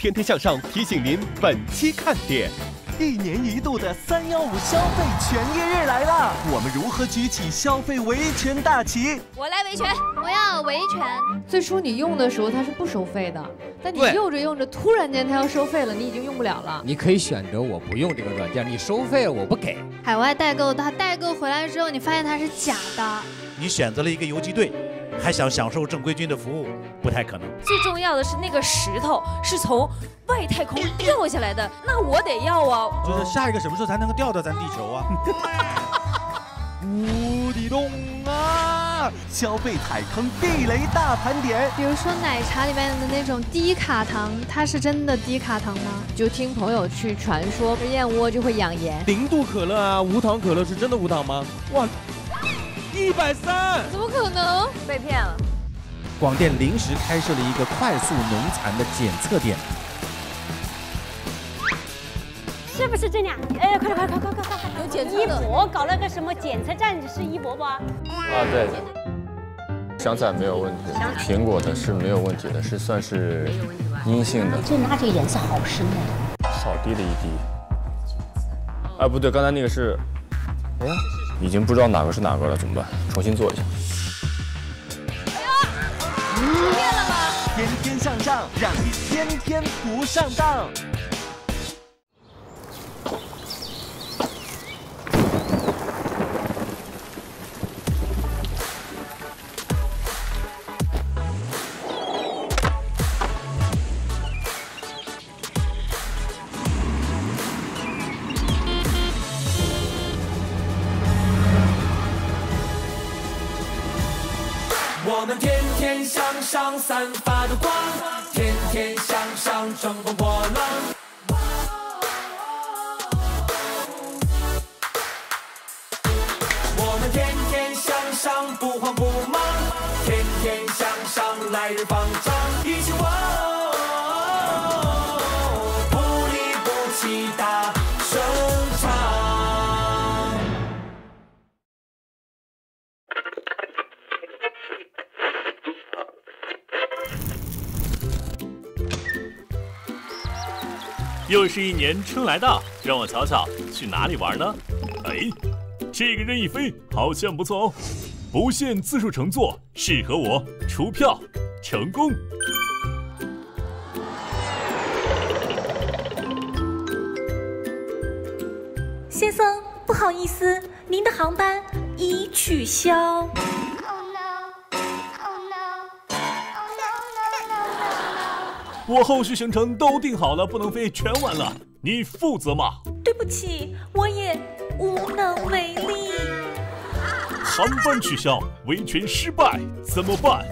天天向上提醒您本期看点。1年1度的315消费权益日来了，我们如何举起消费维权大旗？ 我来维权， 我要维权。最初你用的时候它是不收费的，但你用着用着，突然间它要收费了，你已经用不了了。 你可以选择我不用这个软件，你收费了我不给。 海外代购，它代购回来之后，你发现它是假的。 你选择了一个游击队，还想享受正规军的服务，不太可能。 最重要的是那个石头是从外太空掉下来的，那我得要啊！ 就是下一个什么时候才能够掉到咱地球啊？ 无底洞啊！消费踩坑地雷大盘点。 比如说奶茶里面的那种低卡糖，它是真的低卡糖吗？ 就听朋友去传说燕窝就会养颜。 0度可乐啊，无糖可乐是真的无糖吗？哇，130， 怎么可能？被骗了。 广电临时开设了一个快速农残的检测点。 是不是这样？哎，快！ 有检测一博搞了个什么检测站，是一博吧？ 啊，对。香菜没有问题，苹果的是没有问题的，是算是阴性的。 这拿这个颜色好深哎。 少滴了一滴。啊，不对，刚才那个是，哎呀，已经不知道哪个是哪个了，怎么办？重新做一下。 骗了吗？ 天天向上，让你天天不上当。 我们天天向上散发的光，天天向上乘风破浪。我们天天向上不慌不忙，天天向上来日方长。一起玩，不离不弃大声唱。 又是1年春来到，让我瞧瞧去哪里玩呢？哎，这个任意飞好像不错哦，不限字数乘坐，适合我，出票成功。 先生，不好意思，您的航班已取消。 我后续行程都定好了，不能飞全完了，你负责吗？ 对不起，我也无能为力。 航班取消，维权失败，怎么办？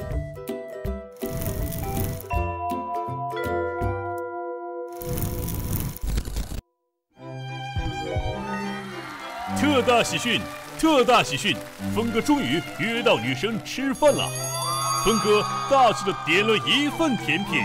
特大喜讯！特大喜讯！峰哥终于约到女生吃饭了。峰哥大气的点了1份甜品。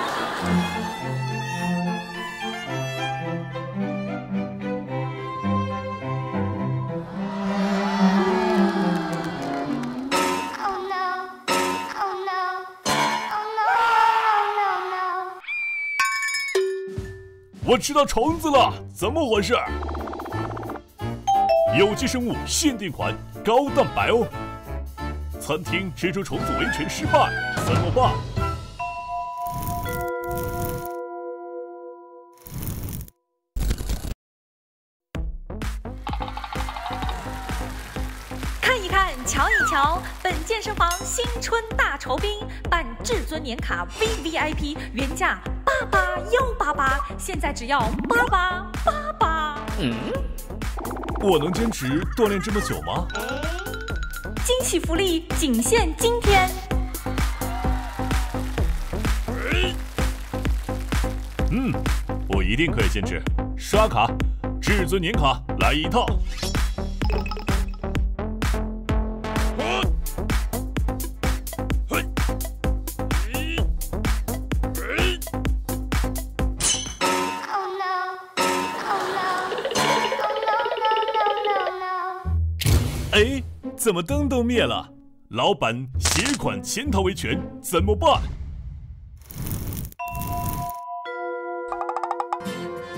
我吃到虫子了，怎么回事？有机生物限定款，高蛋白哦。餐厅吃出虫子维权失败，怎么办？ 看一看，瞧一瞧，本健身房新春大酬宾，办至尊年卡 VVIP， 原价88188，现在只要8888。 我能坚持锻炼这么久吗？ 惊喜福利仅限今天。 我一定可以坚持。刷卡，至尊年卡来一套。哎，怎么灯都灭了？老板携款潜逃维权怎么办？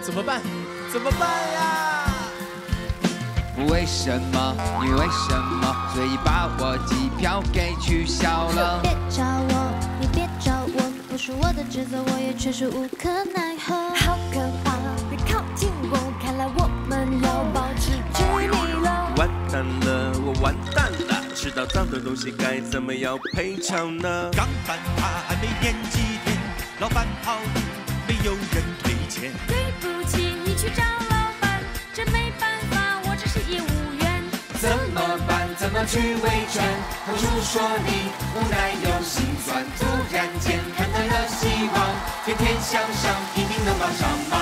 怎么办？怎么办呀？ 为什么？你为什么？所以把我机票给取消了。 别找我，你别找我，不是我的职责，我也确实无可奈何。好可怕，别靠近我，看来我们要保持距离了。 完蛋了，我完蛋了，吃到脏的东西该怎么样赔偿呢？ 刚搬他还没演几天，老板好运没有人推荐。 对不起，你去找老板，这没办法，我只是业务员。 怎么办？怎么去维权？当初说你无奈又心酸，突然间看到了希望，天天向上，一定能帮上忙。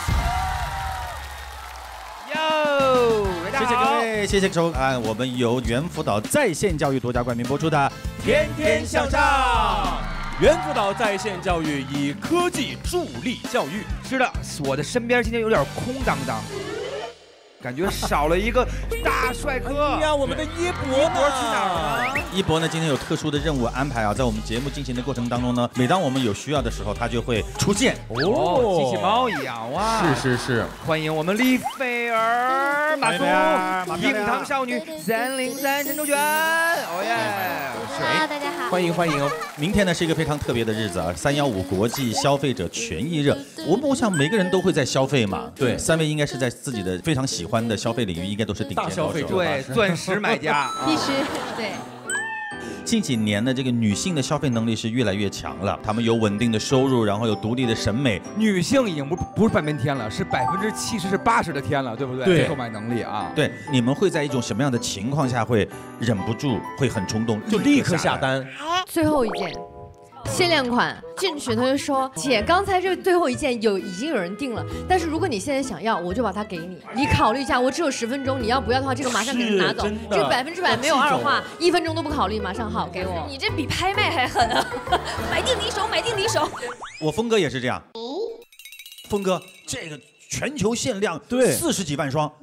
哟， 谢谢各位，谢谢收看我们由猿辅导在线教育独家冠名播出的《天天向上》。 猿辅导在线教育以科技助力教育。 是的，我的身边今天有点空荡荡，感觉少了一个大帅哥。 哎呀，我们的一博呢？ 去哪儿了？ 一博呢，今天有特殊的任务安排啊，在我们节目进行的过程当中呢，每当我们有需要的时候，他就会出现。 哦，机器猫一样哇！ 是， 欢迎我们李菲儿、马苏、樱桃少女、303陈周璇，哦耶！ 好，大家好， 欢迎哦。 明天呢是一个非常特别的日子啊，315国际消费者权益日。我想每个人都会在消费嘛， 对， 三位应该是在自己的非常喜欢的消费领域，应该都是顶尖消费者， 对，钻石买家， 必须对。 近几年的这个女性的消费能力是越来越强了，她们有稳定的收入，然后有独立的审美。 女性已经不是半边天了，是70%是80%的天了，对不对？ 对， 购买能力啊。 对，你们会在一种什么样的情况下会忍不住，会很冲动， 就立刻下单？ 最后一件。限量款进去，他就说：“姐，刚才这最后一件已经有人订了，但是如果你现在想要，我就把它给你。你考虑一下，我只有10分钟，你要不要的话，这个马上给人拿走。这个100%没有二话，1分钟都不考虑，马上好给我。 你这比拍卖还狠啊！买定离手，买定离手。 我峰哥也是这样。峰哥，这个全球限量40几万双，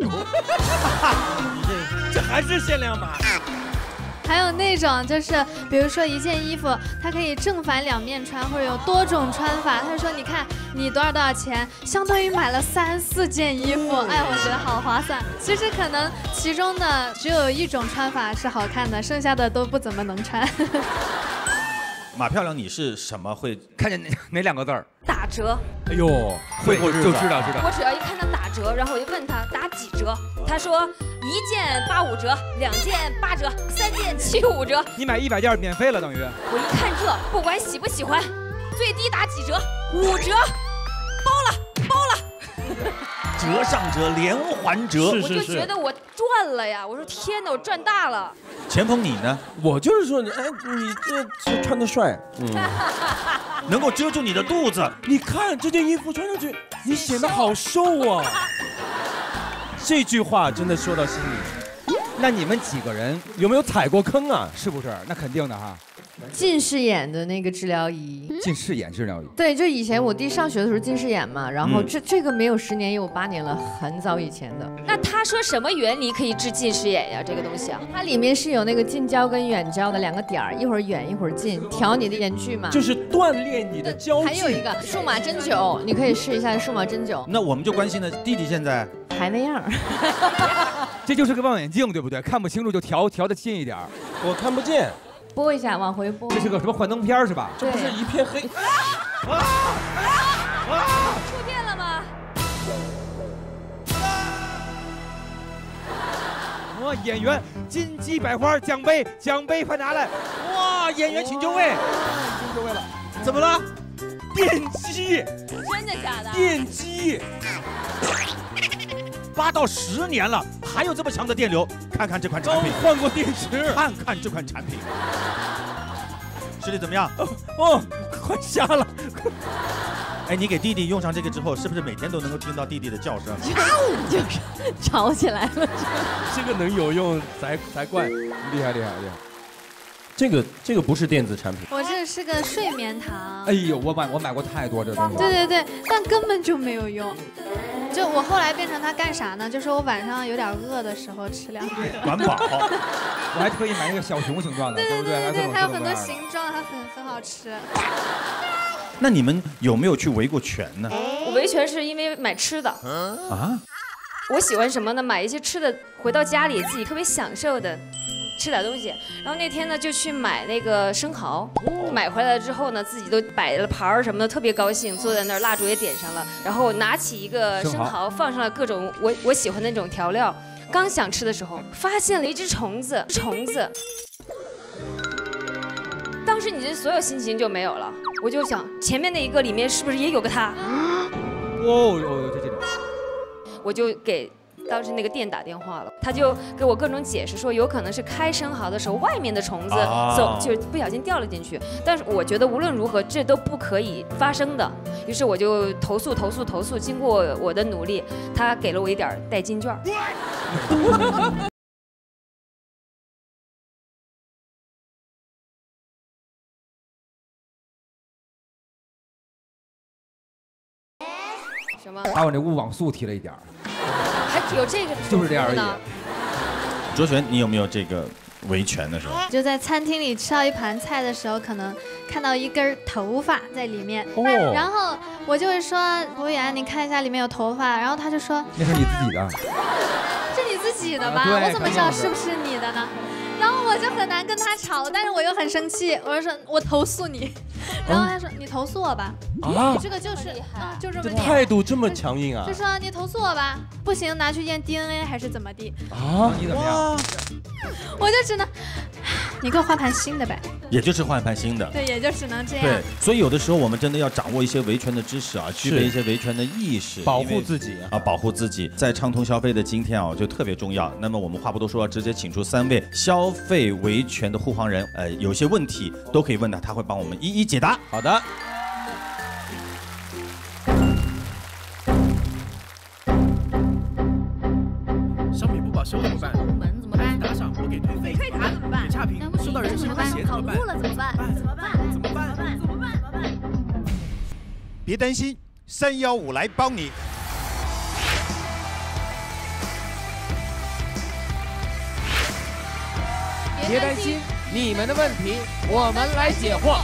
这还是限量码。” 还有那种就是，比如说一件衣服，它可以正反两面穿，或者有多种穿法。他说：“你看你多少钱，相当于买了3、4件衣服。”哎，我觉得好划算。其实可能其中的只有一种穿法是好看的，剩下的都不怎么能穿。 马漂亮，你是什么会看见哪2个字儿？ 打折。 哎呦， 会就知道。 我只要一看到打折，然后我就问他打几折，他说1件85折，2件8折，3件75折。 你买100件免费了，等于。 我一看这，不管喜不喜欢，最低打几折？5折，包了。 折上折，连环折。 我就觉得我赚了呀！我说天哪，我赚大了。 钱枫你呢？ 我就是说，哎，你这穿得帅， 能够遮住你的肚子。 你看这件衣服穿上去，你显得好瘦啊。这句话真的说到心里。 那你们几个人有没有踩过坑啊？ 是不是？那肯定的哈。 近视眼的那个治疗仪， 近视眼治疗仪。 对，就以前我弟上学的时候近视眼嘛，然后这个没有10年，也有8年了，很早以前的。 那他说什么原理可以治近视眼呀？这个东西啊， 它里面是有那个近焦跟远焦的2个点儿，一会儿远一会儿近，调你的眼距嘛。 就是锻炼你的焦距。 还有一个数码针灸，你可以试一下数码针灸。 那我们就关心了，弟弟现在还那样。 这就是个望远镜，对不对？看不清楚就调得近一点。 我看不见。 拨一下，往回拨。 这是个什么幻灯片是吧？ 这不是一片黑。 触电了吗？ 哇，演员金鸡百花奖杯快拿来！哇，演员请就位，请就位了。怎么了？电击。 真的假的？ 电击。 8到10年了，还有这么强的电流？看看这款产品， 换过电池。 看看这款产品，视力怎么样？ 哦，快瞎了！ 哎，你给弟弟用上这个之后，是不是每天都能够听到弟弟的叫声？ 就是吵起来了。 这个能有用才怪，厉害！这个不是电子产品。 我这是个睡眠糖。 哎呦，我买过太多这东西。 对，但根本就没有用。就我后来变成它干啥呢？就是我晚上有点饿的时候吃2个。 管饱。 我还特意买那个小熊形状的，对不对？ 对，它有很多形状，它很好吃。 那你们有没有去维过权呢？ 我维权是因为买吃的啊。 我喜欢什么呢？买一些吃的，回到家里自己特别享受的。吃点东西，然后那天呢就去买那个生蚝，买回来了之后呢，自己都摆了盘儿什么的，特别高兴，坐在那儿，蜡烛也点上了，然后拿起一个生蚝，放上了各种我喜欢的那种调料，刚想吃的时候，发现了一只虫子，当时你这所有心情就没有了，我就想前面那一个里面是不是也有个它？这种，我就给。当时那个店打电话了，他就给我各种解释说，有可能是开生蚝的时候外面的虫子就不小心掉了进去。但是我觉得无论如何这都不可以发生的，于是我就投诉。经过我的努力，他给了我一点代金券。什么？ 把我那勿网速提了一点儿。 还有这个， 就是这样而已。 卓璇，你有没有这个维权的时候？ 就在餐厅里吃到一盘菜的时候，可能看到一根头发在里面，然后我就会说服务员，你看一下里面有头发，然后他就说那是你自己的， 是你自己的吧？我怎么知道是不是你的呢？然后我就很难跟他吵，但是我又很生气，我就说我投诉你，然后他说你投诉我吧，你这个就是就这么态度这么强硬啊， 就说你投诉我吧，不行拿去验 DNA 还是怎么地啊？你怎么样？ 我就只能你给我换盘新的呗， 也就是换盘新的， 对，也就只能这样。 对，所以有的时候我们真的要掌握一些维权的知识啊，具备一些维权的意识， 保护自己啊，保护自己，在畅通消费的今天啊，就特别重要。那么我们话不多说，直接请出3位消费维权的护航人，有些问题都可以问他，他会帮我们一一解答。 好的。 商品不保修怎么办？怎么办？打赏不给退费？退卡怎么办？差评收到人身威胁怎么办？跑路了怎么办？怎么办？怎么办？怎么办？ 别担心，315来帮你。 别担心，你们的问题我们来解惑。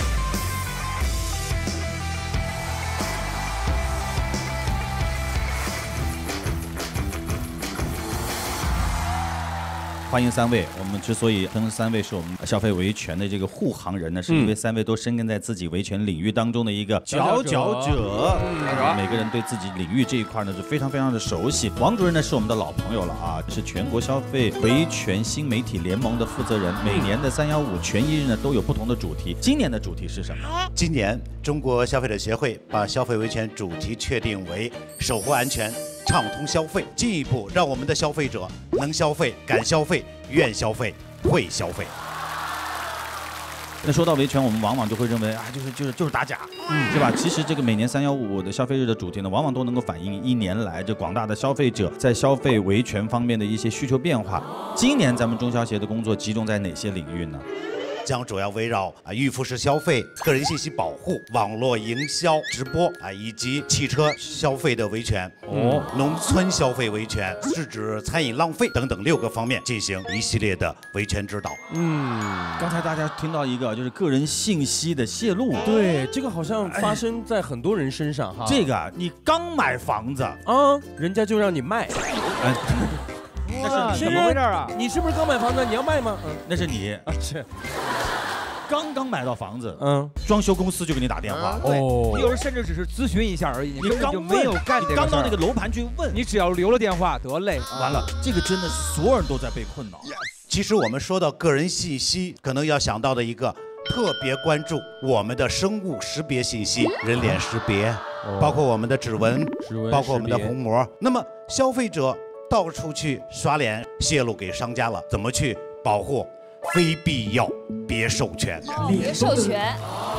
欢迎3位，我们之所以称3位是我们消费维权的这个护航人呢，是因为3位都深耕在自己维权领域当中的一个佼佼者。每个人对自己领域这一块呢是非常非常的熟悉。王主任呢是我们的老朋友了啊，是全国消费维权新媒体联盟的负责人。每年的315权益日呢都有不同的主题，今年的主题是什么？ 今年中国消费者协会把消费维权主题确定为守护安全。畅通消费，进一步让我们的消费者能消费、敢消费、愿消费、会消费。 那说到维权，我们往往就会认为啊，就是打假，是吧？其实这个每年315的消费日的主题呢，往往都能够反映1年来这广大的消费者在消费维权方面的一些需求变化。今年咱们中消协的工作集中在哪些领域呢？ 将主要围绕预付式消费、个人信息保护、网络营销、直播以及汽车消费的维权，农村消费维权，制止餐饮浪费等等6个方面进行一系列的维权指导。 刚才大家听到一个就是个人信息的泄露， 对，这个好像发生在很多人身上哈。 这个你刚买房子人家就让你卖。 那是怎么回事啊？ 你是不是刚买房子？你要卖吗？ 那是你是刚买到房子，装修公司就给你打电话， 你有时候甚至只是咨询一下而已，你根本就没有干这个事儿。 刚到那个楼盘去问， 你只要留了电话得嘞， 完了，这个真的是所有人都在被困扰。 其实我们说到个人信息，可能要想到的一个特别关注我们的生物识别信息，人脸识别，包括我们的指纹，包括我们的虹膜。那么消费者到处去刷脸，泄露给商家了，怎么去保护？非必要别授权， 别授权，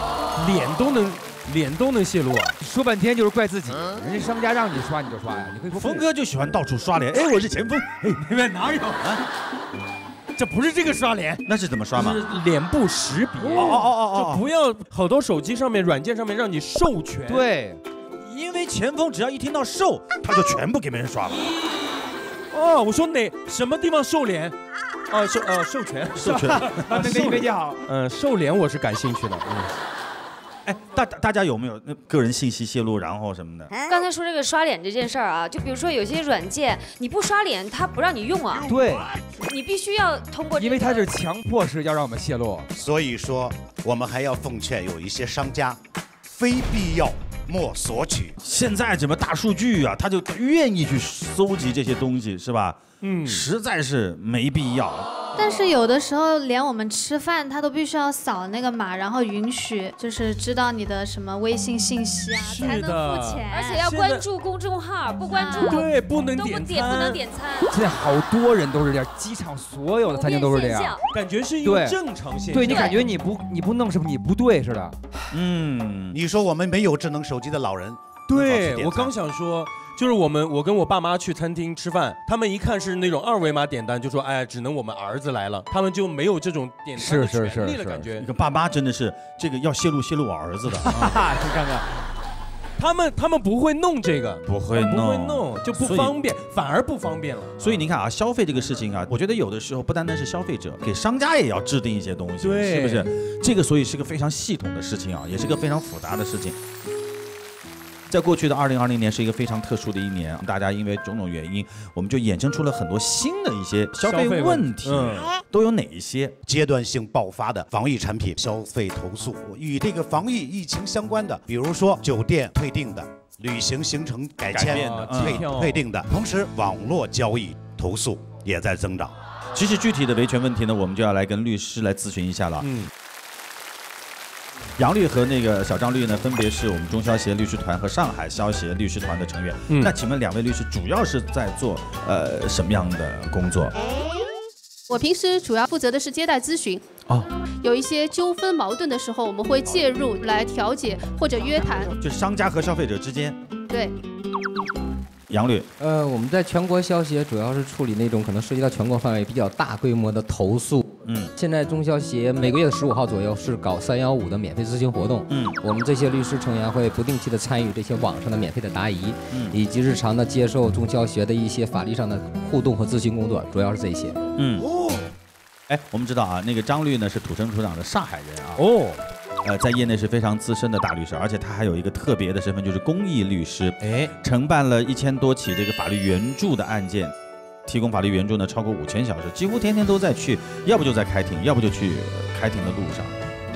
脸都能泄露啊！ 说半天就是怪自己，人家商家让你刷你就刷呀，你可以说峰哥就喜欢到处刷脸，我是前锋， 你们哪有啊？ 这不是这个刷脸， 那是怎么刷吗？ 是脸部识别。就不要好多手机上面、软件上面让你授权。 对， 因为前锋只要一听到授，他就全部给别人刷了。 我说什么地方授脸？授权。 那跟你没讲好。 授脸我是感兴趣的。 哎，大家有没有个人信息泄露，然后什么的？ 刚才说这个刷脸这件事儿啊，就比如说有些软件你不刷脸，它不让你用啊。 对， 你必须要通过， 因为它是强迫式要让我们泄露。 所以说，我们还要奉劝有一些商家，非必要莫索取。 现在怎么大数据啊，他就愿意去搜集这些东西，是吧？实在是没必要。 但是有的时候连我们吃饭，他都必须要扫那个码，然后允许就是知道你的什么微信信息啊，才能付钱。 而且要关注公众号，不关注对不能点餐， 不能点餐。 现在好多人都是这样，机场所有的餐厅都是这样， 感觉是一个正常现象。 对你感觉你不弄是不是你不对似的？ 你说我们没有智能手机的老人， 对我刚想说。就是我跟我爸妈去餐厅吃饭，他们一看是那种2维码点单，就说哎，只能我们儿子来了，他们就没有这种点餐的权利了，感觉。 你看爸妈真的是这个要泄露我儿子的， 你看看，他们不会弄这个， 不会弄就不方便，反而不方便了。 所以你看啊，消费这个事情啊，我觉得有的时候不单单是消费者，给商家也要制定一些东西， 对， 是不是？这个所以是个非常系统的事情啊，也是个非常复杂的事情。在过去的2020年是一个非常特殊的一年，大家因为种种原因，我们就衍生出了很多新的一些消费问题，都有哪一些？ 阶段性爆发的防疫产品消费投诉，与这个防疫疫情相关的，比如说酒店退订的、旅行行程改签的、退订的，同时网络交易投诉也在增长。 其实具体的维权问题呢，我们就要来跟律师来咨询一下了。杨律和那个小张律呢，分别是我们中消协律师团和上海消协律师团的成员。那请问2位律师主要是在做什么样的工作？ 我平时主要负责的是接待咨询。有一些纠纷矛盾的时候，我们会介入来调解或者约谈， 就商家和消费者之间。 对。 杨律， 我们在全国消协主要是处理那种可能涉及到全国范围比较大规模的投诉。现在中消协每个月的15号左右是搞315的免费咨询活动。我们这些律师成员会不定期的参与这些网上的免费的答疑，以及日常的接受中消协的一些法律上的互动和咨询工作，主要是这些。 哎，我们知道啊，那个张律呢是土生土长的上海人啊。在业内是非常资深的大律师，而且他还有一个特别的身份，就是公益律师。承办了1000多起这个法律援助的案件，提供法律援助呢超过5000小时，几乎天天都在去，要不就在开庭，要不就去开庭的路上。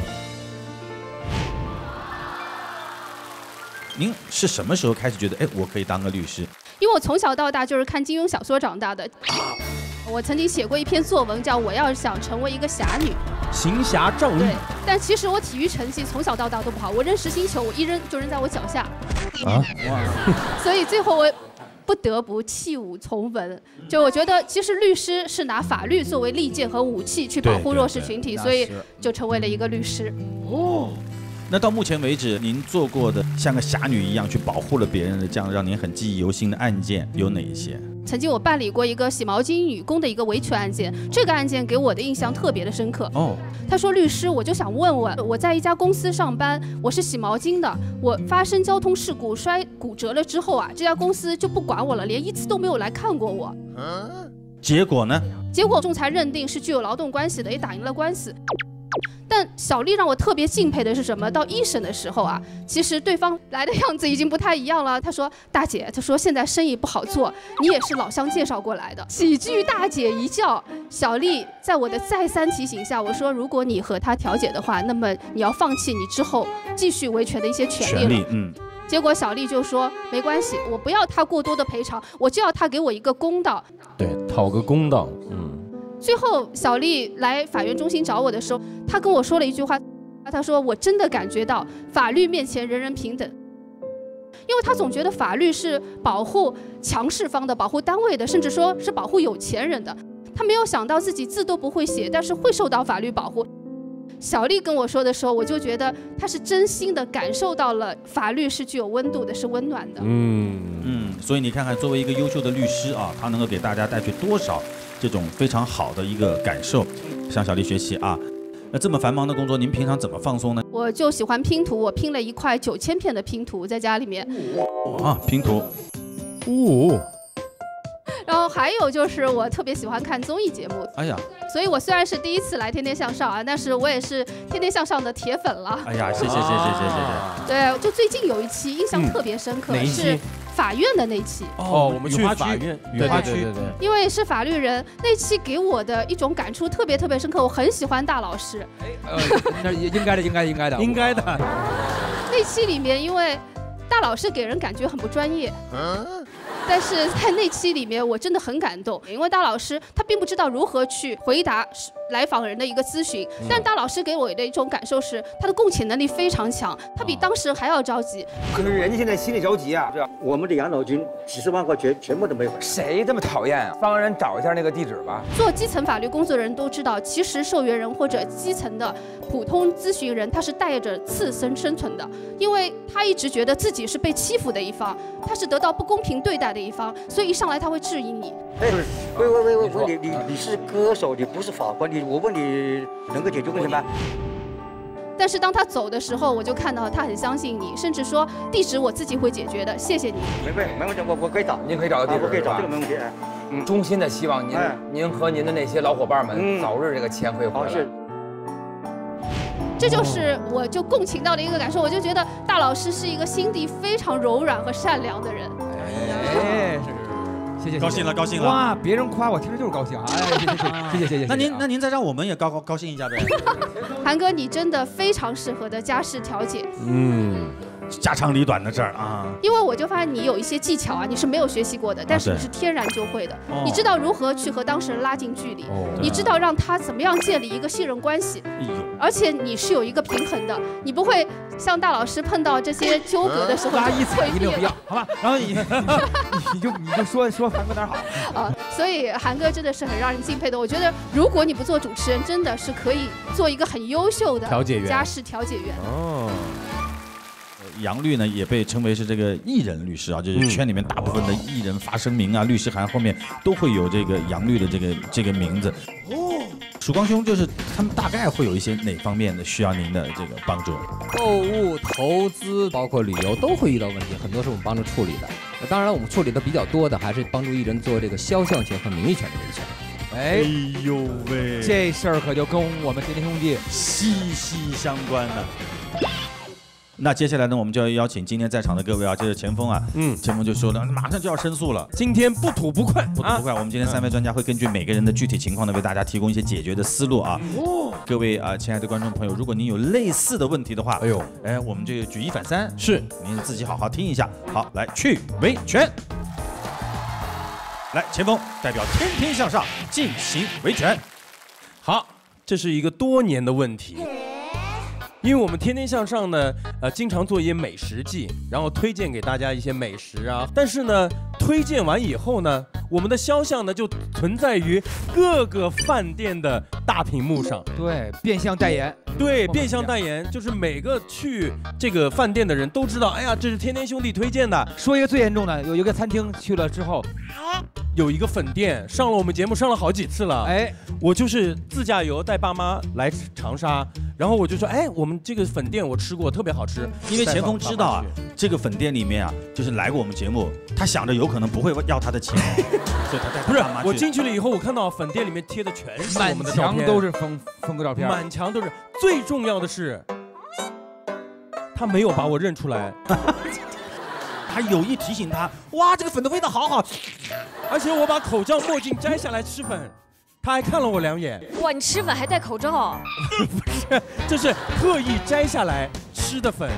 您是什么时候开始觉得，哎，我可以当个律师？ 因为我从小到大就是看金庸小说长大的。我曾经写过一篇作文，叫《我要想成为一个侠女》， 行侠仗义。 对，但其实我体育成绩从小到大都不好，我扔实心球，我一扔就扔在我脚下。所以最后我不得不弃武从文。就我觉得，其实律师是拿法律作为利剑和武器去保护弱势群体，所以就成为了一个律师。 那到目前为止，您做过的像个侠女一样去保护了别人的这样让您很记忆犹新的案件有哪一些？ 曾经我办理过一个洗毛巾女工的一个维权案件，这个案件给我的印象特别的深刻。他说律师，我就想问问，我在一家公司上班，我是洗毛巾的，我发生交通事故骨折了之后啊，这家公司就不管我了，连1次都没有来看过我。 结果呢？ 结果仲裁认定是具有劳动关系的，也打赢了官司。但小丽让我特别敬佩的是什么？到1审的时候啊，其实对方来的样子已经不太一样了。他说：“大姐，他说现在生意不好做，你也是老乡介绍过来的。”喜剧大姐一叫，小丽在我的再三提醒下，我说：“如果你和他调解的话，那么你要放弃你之后继续维权的一些权利了。”结果小丽就说：“没关系，我不要他过多的赔偿，我就要他给我一个公道。” 对，讨个公道。 最后，小丽来法院中心找我的时候，她跟我说了一句话，她说：“我真的感觉到法律面前人人平等。”因为她总觉得法律是保护强势方的、保护单位的，甚至说是保护有钱人的。她没有想到自己字都不会写，但是会受到法律保护。小丽跟我说的时候，我就觉得她是真心的感受到了法律是具有温度的，是温暖的。 所以你看看，作为一个优秀的律师啊，他能够给大家带去多少这种非常好的一个感受，向小丽学习啊。那这么繁忙的工作，您平常怎么放松呢？ 我就喜欢拼图，我拼了一块9000片的拼图在家里面。 拼图。 然后还有就是我特别喜欢看综艺节目。 哎呀， 所以我虽然是第一次来《天天向上》啊，但是我也是《天天向上》的铁粉了。 哎呀，谢谢。 对，就最近有一期印象特别深刻，是法院的那期。 我们去法院， 雨花区，对。 因为是法律人，那期给我的一种感触特别深刻，我很喜欢大老师。 那应该的。 那期里面，因为大老师给人感觉很不专业。但是在那期里面，我真的很感动，因为大老师他并不知道如何去回答来访人的一个咨询，但大老师给我的一种感受是，他的共情能力非常强，他比当事人还要着急。 可是人家现在心里着急啊，是吧？我们的养老金几十万块全部都没有。 谁这么讨厌啊？帮人找一下那个地址吧。 做基层法律工作的人都知道，其实受援人或者基层的普通咨询人，他是带着次生存的，因为他一直觉得自己是被欺负的一方，他是得到不公平对待的一方，所以一上来他会质疑你。 喂，你是歌手，你不是法官，我问你能够解决问题吗？ 但是当他走的时候，我就看到他很相信你，甚至说地址我自己会解决的，谢谢你。 没问题，我可以找， 您可以找到地址， 我可以找，这个没问题。 衷心的希望您和您的那些老伙伴们早日这个钱可以回来。 这就是我就共情到的一个感受，我就觉得大老师是一个心地非常柔软和善良的人。 谢谢， 高兴了。 哇，别人夸我听着就是高兴啊！谢谢。 那您再让我们也高兴一下呗。 韩哥，你真的非常适合的家事调解。 家长里短的事儿啊。 因为我就发现你有一些技巧啊，你是没有学习过的，但是你是天然就会的。你知道如何去和当事人拉近距离，你知道让他怎么样建立一个信任关系，而且你是有一个平衡的，你不会像大老师碰到这些纠葛的时候拉一踩一溜不要，好吧？然后你就说韩哥哪儿好所以韩哥真的是很让人敬佩的。我觉得如果你不做主持人，真的是可以做一个很优秀的家事调解员。 杨律呢也被称为是这个艺人律师啊，就是圈里面大部分的艺人发声明啊、律师函后面都会有这个杨律的这个名字。曙光兄就是他们大概会有一些哪方面的需要您的这个帮助？ 购物、投资，包括旅游都会遇到问题，很多是我们帮助处理的。当然，我们处理的比较多的还是帮助艺人做这个肖像权和名誉权的维权。 哎呦喂， 这事儿可就跟我们天天兄弟息息相关的。那接下来呢，我们就要邀请今天在场的各位啊，这是前锋啊，前锋就说了，马上就要申诉了， 今天不吐不快， 我们今天3位专家会根据每个人的具体情况呢，为大家提供一些解决的思路啊。各位啊，亲爱的观众朋友，如果您有类似的问题的话，我们就举一反三， 是您自己好好听一下。好，来去维权。来，前锋代表天天向上进行维权。 好，这是一个多年的问题。因为我们天天向上呢，经常做一些美食记，然后推荐给大家一些美食啊。但是呢，推荐完以后呢，我们的肖像呢就存在于各个饭店的大屏幕上。 对，变相代言。 对，变相代言，就是每个去这个饭店的人都知道，哎呀，这是天天兄弟推荐的。 说一个最严重的，有一个餐厅去了之后， 有一个粉店上了我们节目，上了好几次了。我就是自驾游带爸妈来长沙，然后我就说，我们这个粉店我吃过，特别好吃。 因为前锋知道啊，这个粉店里面啊，就是来过我们节目，他想着有可能不会要他的钱，所以他带不是我进去了以后，我看到粉店里面贴的全是我们的照片， 满墙都是峰哥照片， 满墙都是。最重要的是，他没有把我认出来。 还有意提醒他，哇，这个粉的味道好好， 而且我把口罩、墨镜摘下来吃粉，他还看了我2眼。 哇，你吃粉还戴口罩？ 不是，这是特意摘下来吃的粉。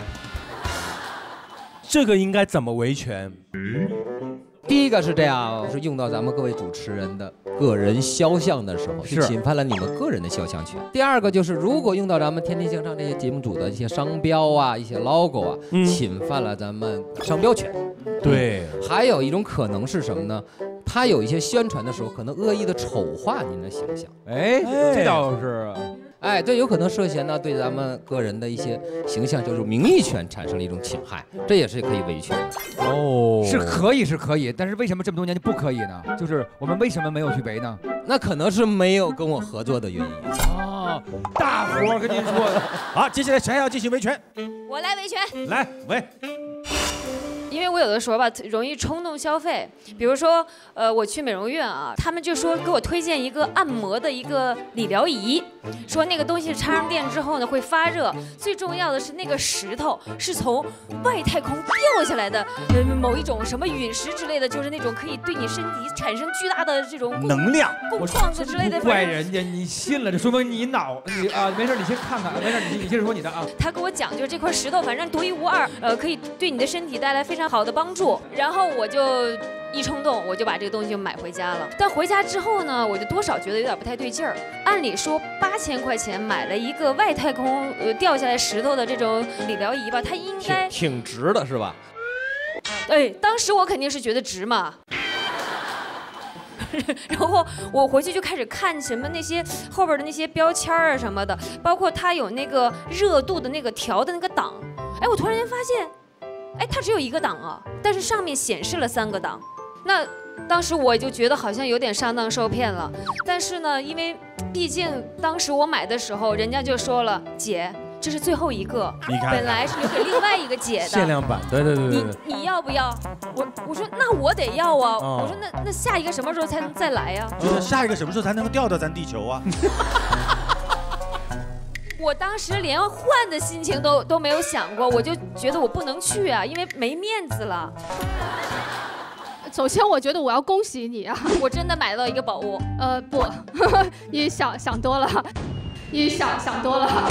这个应该怎么维权？ 第一个是这样，是用到咱们各位主持人的个人肖像的时候，是侵犯了你们个人的肖像权。第二个就是，如果用到咱们天天向上这些节目组的一些商标啊、一些 logo 啊，侵犯了咱们商标权。 对。 还有一种可能是什么呢？他有一些宣传的时候，可能恶意的丑化您的形象。 这倒是。 这有可能涉嫌呢对咱们个人的一些形象，就是名誉权产生了一种侵害，这也是可以维权的。 是可以，但是为什么这么多年就不可以呢？就是我们为什么没有去维呢？ 那可能是没有跟我合作的原因。 大伙跟您说， 好，接下来谁要进行维权？ 我来维权。 来维。 因为我有的时候吧容易冲动消费，比如说我去美容院啊，他们就说给我推荐一个按摩的一个理疗仪，说那个东西插上电之后呢会发热，最重要的是那个石头是从外太空掉下来的，某一种什么陨石之类的，就是那种可以对你身体产生巨大的这种能量、 共创子之类的。 怪人家，你信了，这说明你没事，你先看看，没事，你接着说你的啊。 他跟我讲，就是这块石头反正独一无二，可以对你的身体带来非常好的帮助。然后我就一冲动，我就把这个东西就买回家了。但回家之后呢，我就多少觉得有点不太对劲儿。按理说8000块钱买了一个外太空掉下来石头的这种理疗仪吧，它应该挺值的是吧？ 对，当时我肯定是觉得值嘛。然后我回去就开始看什么那些后边的那些标签啊什么的，包括它有那个热度的那个调的那个档。哎，我突然间发现，哎，它只有1个档啊，但是上面显示了3个档。那当时我就觉得好像有点上当受骗了。但是呢，因为毕竟当时我买的时候，人家就说了，姐。这是最后一个，本来是留给另外一个姐的限量版，对。 你要不要？我说那我得要啊！我说那下一个什么时候才能再来呀？ 就是下一个什么时候才能掉到咱地球啊？ 我当时连换的心情都没有想过，我就觉得我不能去啊，因为没面子了。 首先，我觉得我要恭喜你啊， 我真的买到一个宝物。 不，你想多了，你想多了。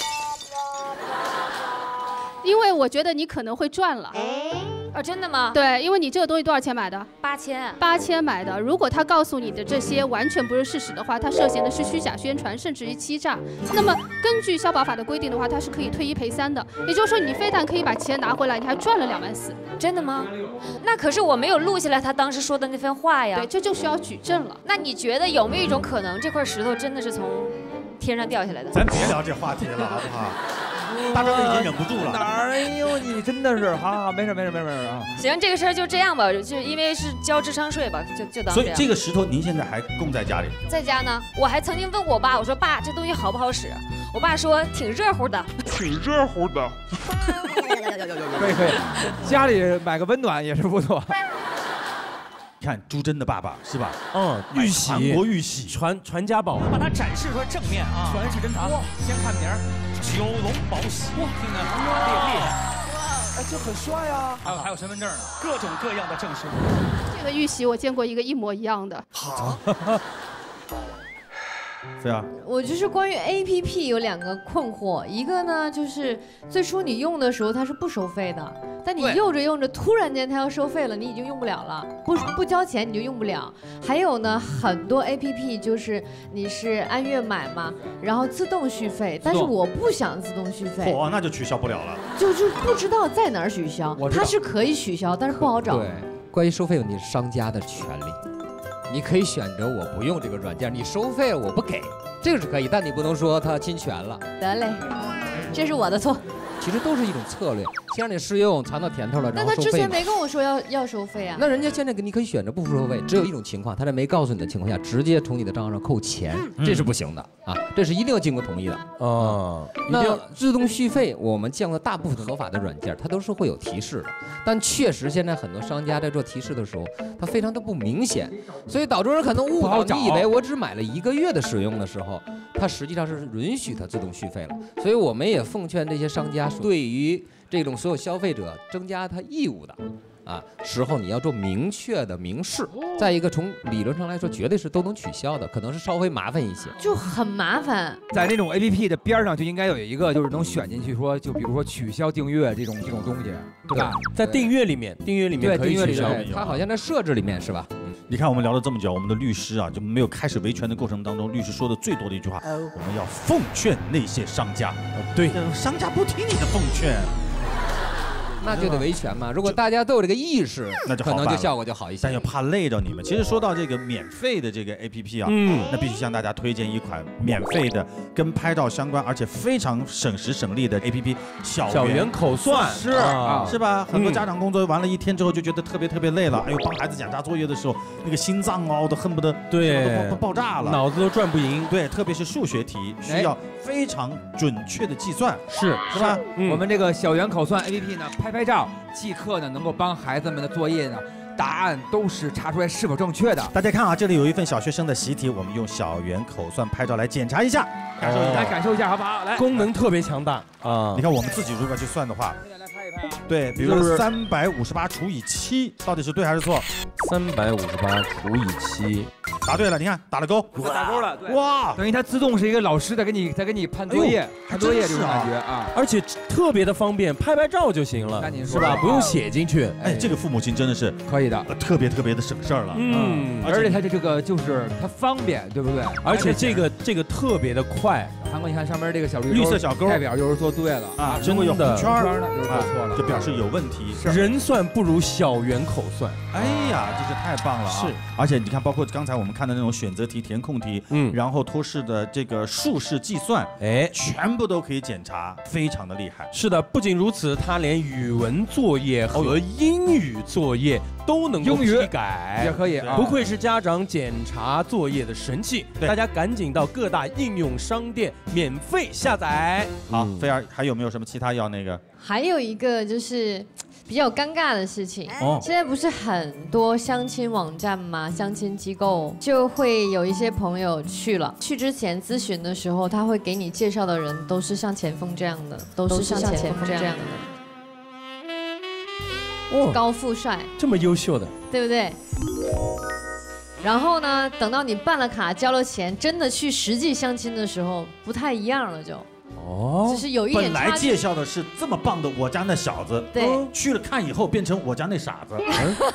因为我觉得你可能会赚了。 啊，真的吗？ 对，因为你这个东西多少钱买的？8000买的。如果他告诉你的这些完全不是事实的话，他涉嫌的是虚假宣传，甚至于欺诈。那么根据消保法的规定的话，他是可以退1赔3的。也就是说，你非但可以把钱拿回来，你还赚了2万4。 真的吗？那可是我没有录下来他当时说的那番话呀。 对，这就需要举证了。 那你觉得有没有一种可能，这块石头真的是从天上掉下来的？ 咱别聊这话题了，好不好？大张已经忍不住了。 哪儿？哎呦，你真的是，好，没事啊。 行，这个事儿就这样吧，就因为是交智商税吧，就当这样。 所以这个石头您现在还供在家里？ 在家呢，我还曾经问我爸，我说爸，这东西好不好使？我爸说挺热乎的。 可以，家里买个温暖也是不错。 你看朱桢的爸爸是吧？ 玉玺， 韩国玉玺， 传家宝。 把它展示出来正面啊，全是珍藏。先看名儿，九龙宝玺，听着烈。 哎，这很帅啊！ 还有身份证呢，各种各样的证书。 这个玉玺我见过一个一模一样的。 好。飞啊！ 我就是关于 APP 有2个困惑，一个呢就是最初你用的时候它是不收费的，但你用着用着突然间它要收费了，你已经用不了了，不交钱你就用不了。还有呢，很多 APP 就是你是按月买嘛，然后自动续费，但是我不想自动续费， 那就取消不了了， 就不知道在哪儿取消，它是可以取消，但是不好找。 对，关于收费问题是商家的权利。你可以选择我不用这个软件，你收费我不给，这个是可以，但你不能说他侵权了。 得嘞，这是我的错。 其实都是一种策略，先让你试用，尝到甜头了，然后收费。 那他之前没跟我说要收费啊？ 那人家现在你可以选择不收费，只有一种情况，他在没告诉你的情况下，直接从你的账号上扣钱，这是不行的啊，这是一定要经过同意的啊。那自动续费，我们见过大部分合法的软件，它都是会有提示的，但确实现在很多商家在做提示的时候，它非常的不明显，所以导致人可能误导，你以为我只买了1个月的使用的时候，它实际上是允许它自动续费了。所以我们也奉劝这些商家，对于这种所有消费者增加他义务的时候，你要做明确的明示。再一个，从理论上来说，绝对是都能取消的，可能是稍微麻烦一些， 就很麻烦。 在那种 APP 的边上就应该有一个，就是能选进去说，就比如说取消订阅这种东西，对吧？ 在订阅里面可以取消。 它好像在设置里面是吧？ 你看我们聊了这么久，我们的律师啊，就没有开始维权的过程当中，律师说的最多的一句话，我们要奉劝那些商家， 对， 商家不听你的奉劝。 那就得维权嘛。如果大家都有这个意识， 那就可能就效果就好一些。 但又怕累着你们。其实说到这个免费的这个 APP 啊，那必须向大家推荐一款免费的跟拍照相关，而且非常省时省力的 APP。 小圆口算是吧？很多家长工作完了1天之后就觉得特别累了，哎呦，帮孩子检查作业的时候，那个心脏都恨不得都爆炸了， 脑子都转不赢。 对，特别是数学题需要非常准确的计算， 是吧？ 我们这个小圆口算 APP 呢，拍拍照，即刻呢能够帮孩子们的作业呢答案都是查出来是否正确的。 大家看啊，这里有一份小学生的习题，我们用小圆口算拍照来检查一下，感受一下， 来感受一下好不好？来， 功能特别强大啊！ 你看我们自己如果去算的话，对，比如说358除以7，到底是对还是错 ？358除以7， 答对了，你看打了勾， 打勾了，对， 哇， 等于它自动是一个老师在给你判作业，判作业这种感觉啊， 而且特别的方便，拍照就行了，是吧？不用写进去。 哎，这个父母亲真的是可以的， 特别的省事儿了。 而且它这个就是它方便，对不对？ 而且这个特别的快。 韩国，你看上面这个小绿色小勾， 代表有人做对了啊，真的有红圈呢，有人做错了， 就表示有问题。 人算不如小圆口算。 哎呀，这是太棒了啊！是，而且你看，包括刚才我们看的那种选择题、填空题，然后托式的这个竖式计算，哎，全部都可以检查，非常的厉害。 是的，不仅如此，它连语文作业和英语作业都能够批改， 也可以啊！ 不愧是家长检查作业的神器，大家赶紧到各大应用商店免费下载。 好，菲儿还有没有什么其他要那个？ 还有一个就是比较尴尬的事情，现在不是很多相亲网站吗？相亲机构就会有一些朋友去了，去之前咨询的时候，他会给你介绍的人都是像前锋这样的，都是像前锋这样的。高富帅， 这么优秀的， 对不对？然后呢，等到你办了卡、交了钱，真的去实际相亲的时候，不太一样了就。 哦， 就是有一点本来介绍的是这么棒的我家那小子， 对， 去了看以后变成我家那傻子。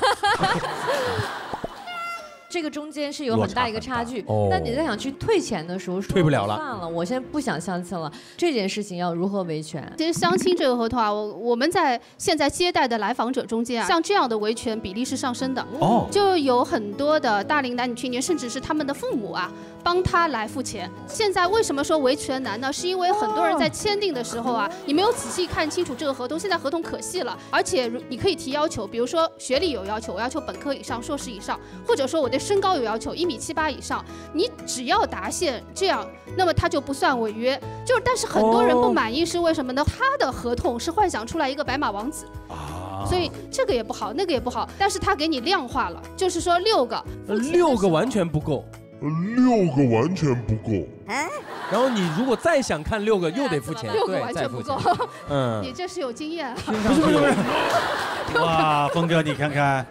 这个中间是有很大一个差距，但你在想去退钱的时候， 退不了了。 算了，我现在不想相亲了。这件事情要如何维权？ 其实相亲这个合同啊，我们在现在接待的来访者中间啊，像这样的维权比例是上升的。哦，就有很多的大龄男女青年，甚至是他们的父母啊，帮他来付钱。现在为什么说维权难呢？是因为很多人在签订的时候啊，你没有仔细看清楚这个合同。现在合同可细了，而且你可以提要求，比如说学历有要求，我要求本科以上、硕士以上，或者说我对身高有要求，1.78米以上，你只要答谢这样，那么他就不算违约。但是很多人不满意是为什么呢？他的合同是幻想出来一个白马王子，所以这个也不好，那个也不好，但是他给你量化了，就是说6个 ，6个完全不够。 6个完全不够。 然后你如果再想看6个，又得付钱。 6个完全不够。 嗯， 你这是有经验。 不是。哇，峰哥，你看看。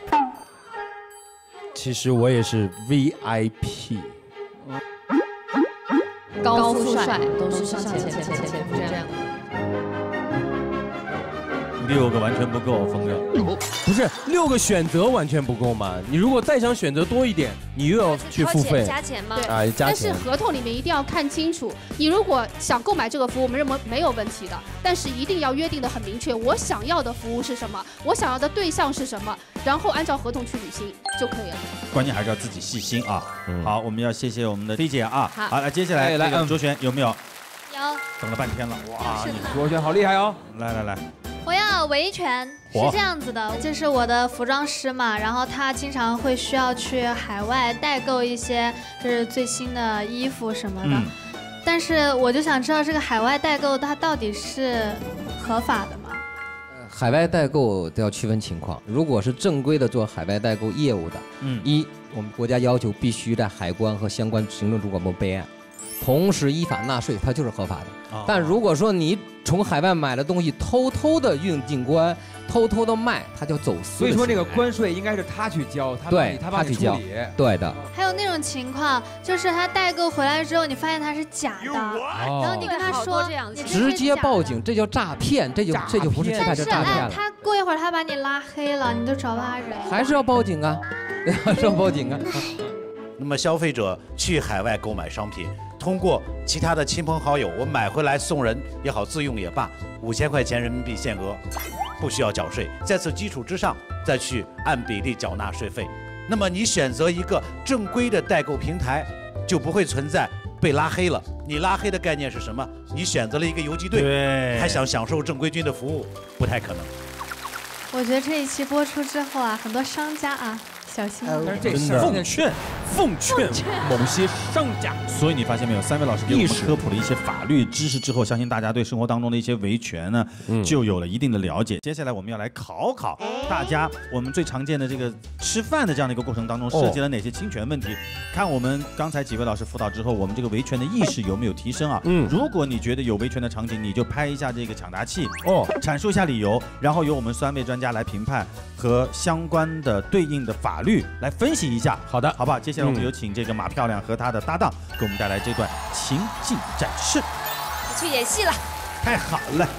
其实我也是 VIP。 高富帅都是像前这样。 6个完全不够，峰哥。 不是6个选择完全不够吗？你如果再想选择多一点，你又要去付费加钱吗？ 啊，加钱。 但是合同里面一定要看清楚，你如果想购买这个服务，我们认为没有问题的，但是一定要约定的很明确，我想要的服务是什么，我想要的对象是什么，然后按照合同去履行就可以了。 关键还是要自己细心啊。好，我们要谢谢我们的飞姐啊。 好， 来接下来来卓璇有没有？ 有。 等了半天了，哇，你卓璇好厉害哦！ 来。 我要维权，是这样子的，就是我的服装师嘛，然后他经常会需要去海外代购一些就是最新的衣服什么的，但是我就想知道这个海外代购它到底是合法的吗？ 海外代购都要区分情况，如果是正规的做海外代购业务的，我们国家要求必须在海关和相关行政主管部备案，同时依法纳税，它就是合法的。但如果说你从海外买的东西偷偷的运进关，偷偷的卖，它叫走私。 所以说这个关税应该是他去交，他帮你处理。 对的。 还有那种情况，就是他代购回来之后，你发现他是假的，然后你跟他说， 直接报警，这叫诈骗，这就不是欺骗，这诈骗了。 他过一会儿他把你拉黑了，你就找不他人。 还是要报警啊，还是要报警啊。 那么消费者去海外购买商品，通过其他的亲朋好友，我买回来送人也好，自用也罢，5000块钱人民币限额，不需要缴税。在此基础之上，再去按比例缴纳税费。那么你选择一个正规的代购平台，就不会存在被拉黑了。你拉黑的概念是什么？你选择了一个游击队，还想享受正规军的服务，不太可能。 我觉得这一期播出之后啊，很多商家啊。小心！ 但是这事儿奉劝奉劝某些商家。 所以你发现没有，三位老师给我们科普了一些法律知识之后，相信大家对生活当中的一些维权呢，就有了一定的了解。接下来我们要来考考大家，我们最常见的这个吃饭的这样的一个过程当中，涉及了哪些侵权问题？看我们刚才几位老师辅导之后，我们这个维权的意识有没有提升啊？如果你觉得有维权的场景，你就拍一下这个抢答器，阐述一下理由，然后由我们3位专家来评判和相关的对应的法律来分析一下。 好的， 好不好？接下来我们有请这个马漂亮和她的搭档给我们带来这段情境展示。 去演戏了， 太好了！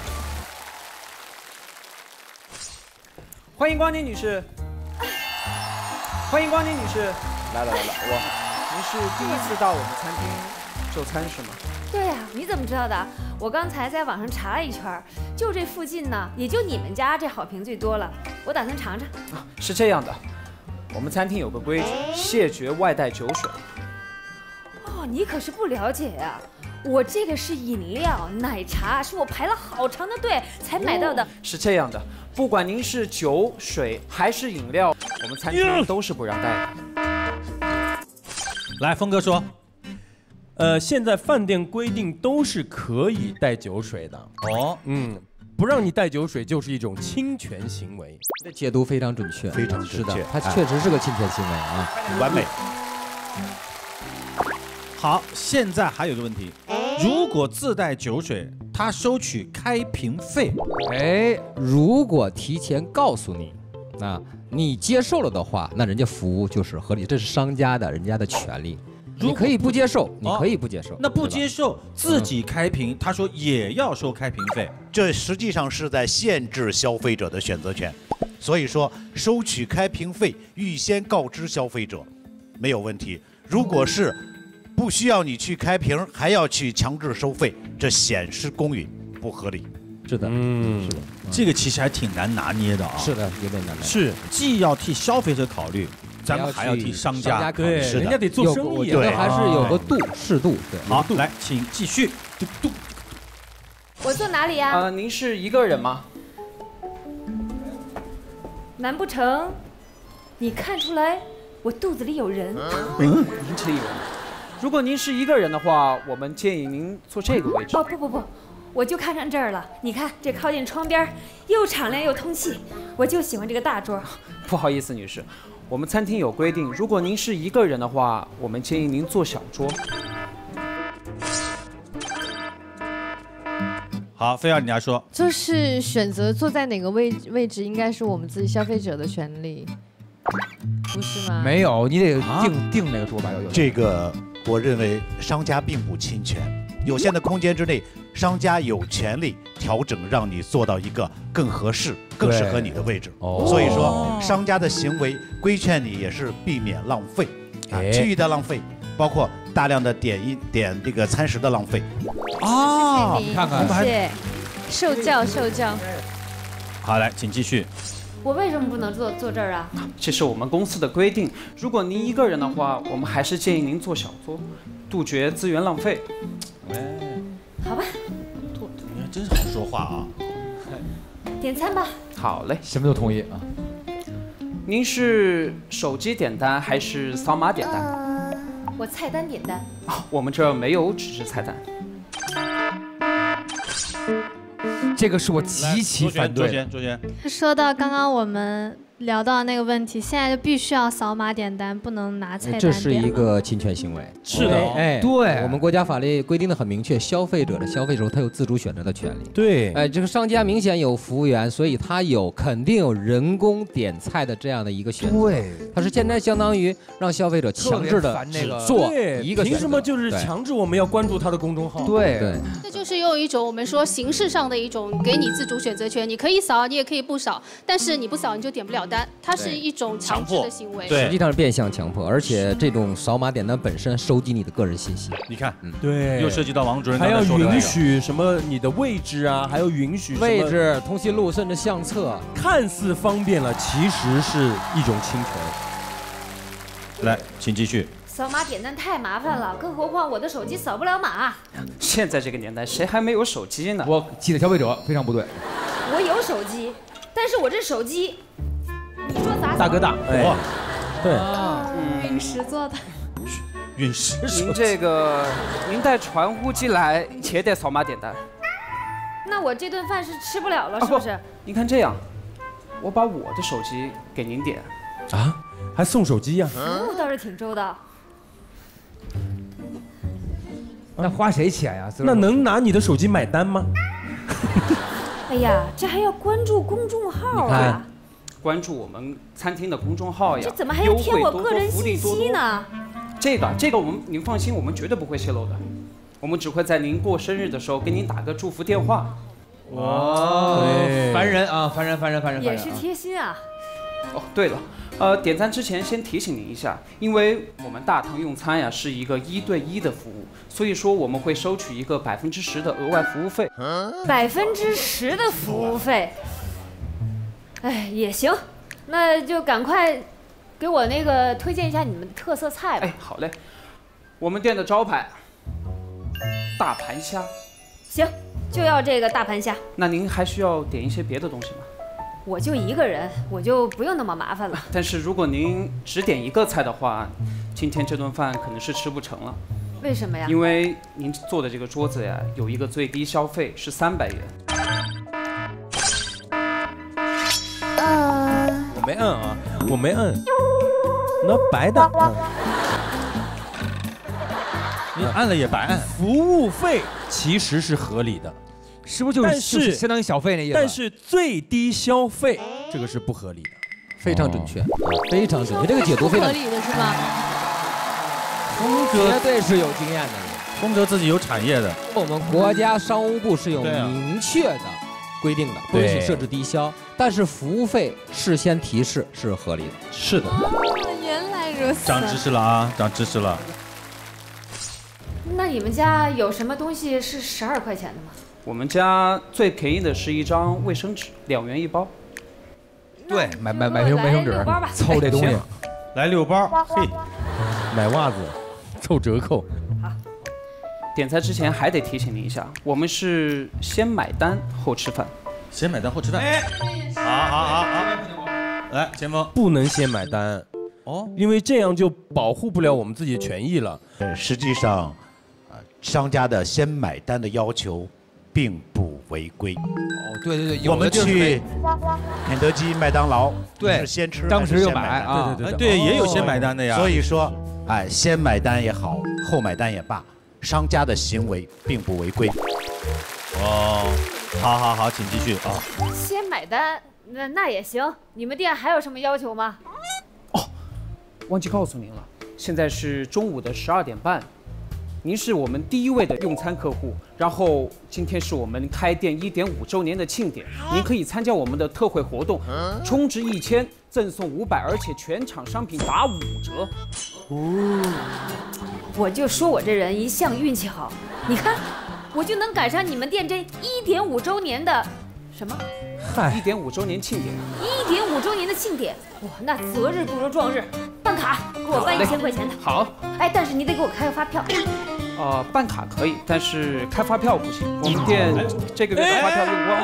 欢迎光临，女士。欢迎光临，女士。来，您是第一次到我们餐厅就餐是吗？ 对呀，你怎么知道的？我刚才在网上查了一圈，就这附近呢，也就你们家这好评最多了。我打算尝尝。 是这样的，我们餐厅有个规矩，谢绝外带酒水。 哦，你可是不了解呀。我这个是饮料，奶茶是我排了好长的队才买到的。 是这样的，不管您是酒、水还是饮料，我们餐厅都是不让带的。 来，峰哥说。 现在饭店规定都是可以带酒水的。不让你带酒水就是一种侵权行为。 这解读非常准确， 非常准确， 它确实是个侵权行为啊， 完美。 好，现在还有个问题，如果自带酒水，他收取开瓶费， 如果提前告诉你，你接受了的话，那人家服务就是合理，这是商家的人家的权利。你可以不接受，你可以不接受。 那不接受自己开瓶，他说也要收开瓶费， 这实际上是在限制消费者的选择权。所以说，收取开瓶费，预先告知消费者没有问题。如果是不需要你去开瓶，还要去强制收费，这显失公允，不合理。 是的，是的， 这个其实还挺难拿捏的啊。 是的，有点难拿捏。 是，既要替消费者考虑。咱们还要替商家对，人家得做生意， 我觉得还是有个度，适度。对， 好，来，请继续。 我坐哪里呀？ 您是一个人吗？ 难不成你看出来我肚子里有人？ 您这一人，如果您是一个人的话，我们建议您坐这个位置。 不，我就看上这儿了。你看这靠近窗边，又敞亮又通气，我就喜欢这个大桌。 不好意思，女士。我们餐厅有规定，如果您是一个人的话，我们建议您坐小桌。 好，菲儿，你来说。 就是选择坐在哪个位置，应该是我们自己消费者的权利，不是吗？ 没有，你得定那个桌吧。 这个我认为商家并不侵权，有限的空间之内，商家有权利调整，让你坐到一个更合适、更适合你的位置。所以说，商家的行为规劝你也是避免浪费，区域的浪费，包括大量的点这个餐食的浪费。 你看看，谢谢，受教。 好，来，请继续。 我为什么不能坐这儿啊？ 这是我们公司的规定。如果您一个人的话，我们还是建议您坐小桌，杜绝资源浪费。 好吧。 你还真是好说话啊。 点餐吧。 好嘞， 什么都同意啊。 您是手机点单还是扫码点单？ 我菜单点单。 我们这儿没有纸质菜单。 这个是我极其反对。 周璇， 说到刚刚我们聊到那个问题，现在就必须要扫码点单，不能拿菜单点。 这是一个侵权行为。 是的， 对，我们国家法律规定的很明确，消费者他有自主选择的权利。 对， 这个商家明显有服务员，所以他肯定有人工点菜的这样的一个选择。 对， 他是现在相当于让消费者强制的做一个选择。 凭什么就是强制我们要关注他的公众号？ 对， 这就是用一种我们说形式上的一种给你自主选择权，你可以扫，你也可以不扫，但是你不扫你就点不了单，它是一种强制的行为。 对，实际上是变相强迫，而且这种扫码点单本身收集你的个人信息。 你看， 对， 又涉及到王主任还要允许什么你的位置啊，还要允许位置、通讯录，甚至相册， 看似方便了，其实是一种侵权。 来，请继续。 扫码点单太麻烦了，更何况我的手机扫不了码。 现在这个年代，谁还没有手机呢？ 我气的消费者非常不对。 我有手机，但是我这手机，你说咋？ 大哥大，对， 陨石做的。 陨石手您机。 这个，您带传呼机来，且得扫码点单。 那我这顿饭是吃不了了，是不是？ 您看这样，我把我的手机给您点。 啊，还送手机呀？ 服务倒是挺周到。 那花谁钱呀？ 那能拿你的手机买单吗？ 哎呀，这还要关注公众号啊！ 关注我们餐厅的公众号呀。 这怎么还要填我个人信息呢？ 这个您放心，我们绝对不会泄露的。我们只会在您过生日的时候给您打个祝福电话。 哇，烦人啊，烦人！ 也是贴心啊。 哦，对了，点餐之前先提醒您一下，因为我们大堂用餐呀是一个1对1的服务，所以说我们会收取一个10%的额外服务费。 10%的服务费，哎，也行，那就赶快给我那个推荐一下你们的特色菜吧。 哎，好嘞，我们店的招牌大盘虾。 行，就要这个大盘虾。 那您还需要点一些别的东西吗？ 我就一个人，我就不用那么麻烦了。 但是如果您只点一个菜的话，今天这顿饭可能是吃不成了。 为什么呀？ 因为您坐的这个桌子呀，有一个最低消费是300元。 我没摁啊，我没摁。那白的。 你按了也白按。 服务费其实是合理的。 是不是就是相当于小费那意思？ 但是最低消费这个是不合理的， 非常准确，非常准确，这个解读非常合理的是吗？ 峰哥绝对是有经验的人， 峰哥自己有产业的。 我们国家商务部是有明确的规定的，不允许设置低消，但是服务费事先提示是合理的。 是的。 原来如此。 长知识了啊，长知识了。 那你们家有什么东西是12块钱的吗？ 我们家最便宜的是一张卫生纸，2元1包。 对，买卫生纸，凑这东西， 来6包。嘿， 买袜子，凑折扣。 好，点菜之前还得提醒您一下，我们是先买单后吃饭。 先买单后吃饭。好。来，前锋不能先买单哦，因为这样就保护不了我们自己的权益了。 实际上，商家的先买单的要求并不违规。 哦，对， 我们去肯德基、麦当劳， 对， 是先吃， 当时就买啊， 对，也有先买单的呀。 所以说，先买单也好，后买单也罢，商家的行为并不违规。 哦，好，请继续啊。 先买单，那也行。你们店还有什么要求吗？ 忘记告诉您了，现在是中午的12点半。您是我们第1位的用餐客户，然后今天是我们开店1.5周年的庆典，您可以参加我们的特惠活动，充值1000赠送500，而且全场商品打5折。 我就说我这人一向运气好，你看，我就能赶上你们店这1.5周年的什么 ？1.5周年庆典。 1.5周年的庆典，哇，那择日不如撞日，办卡给我办1000块钱的。 好。 哎，但是你得给我开个发票。 办卡可以，但是开发票不行。我们店这个月的发票用光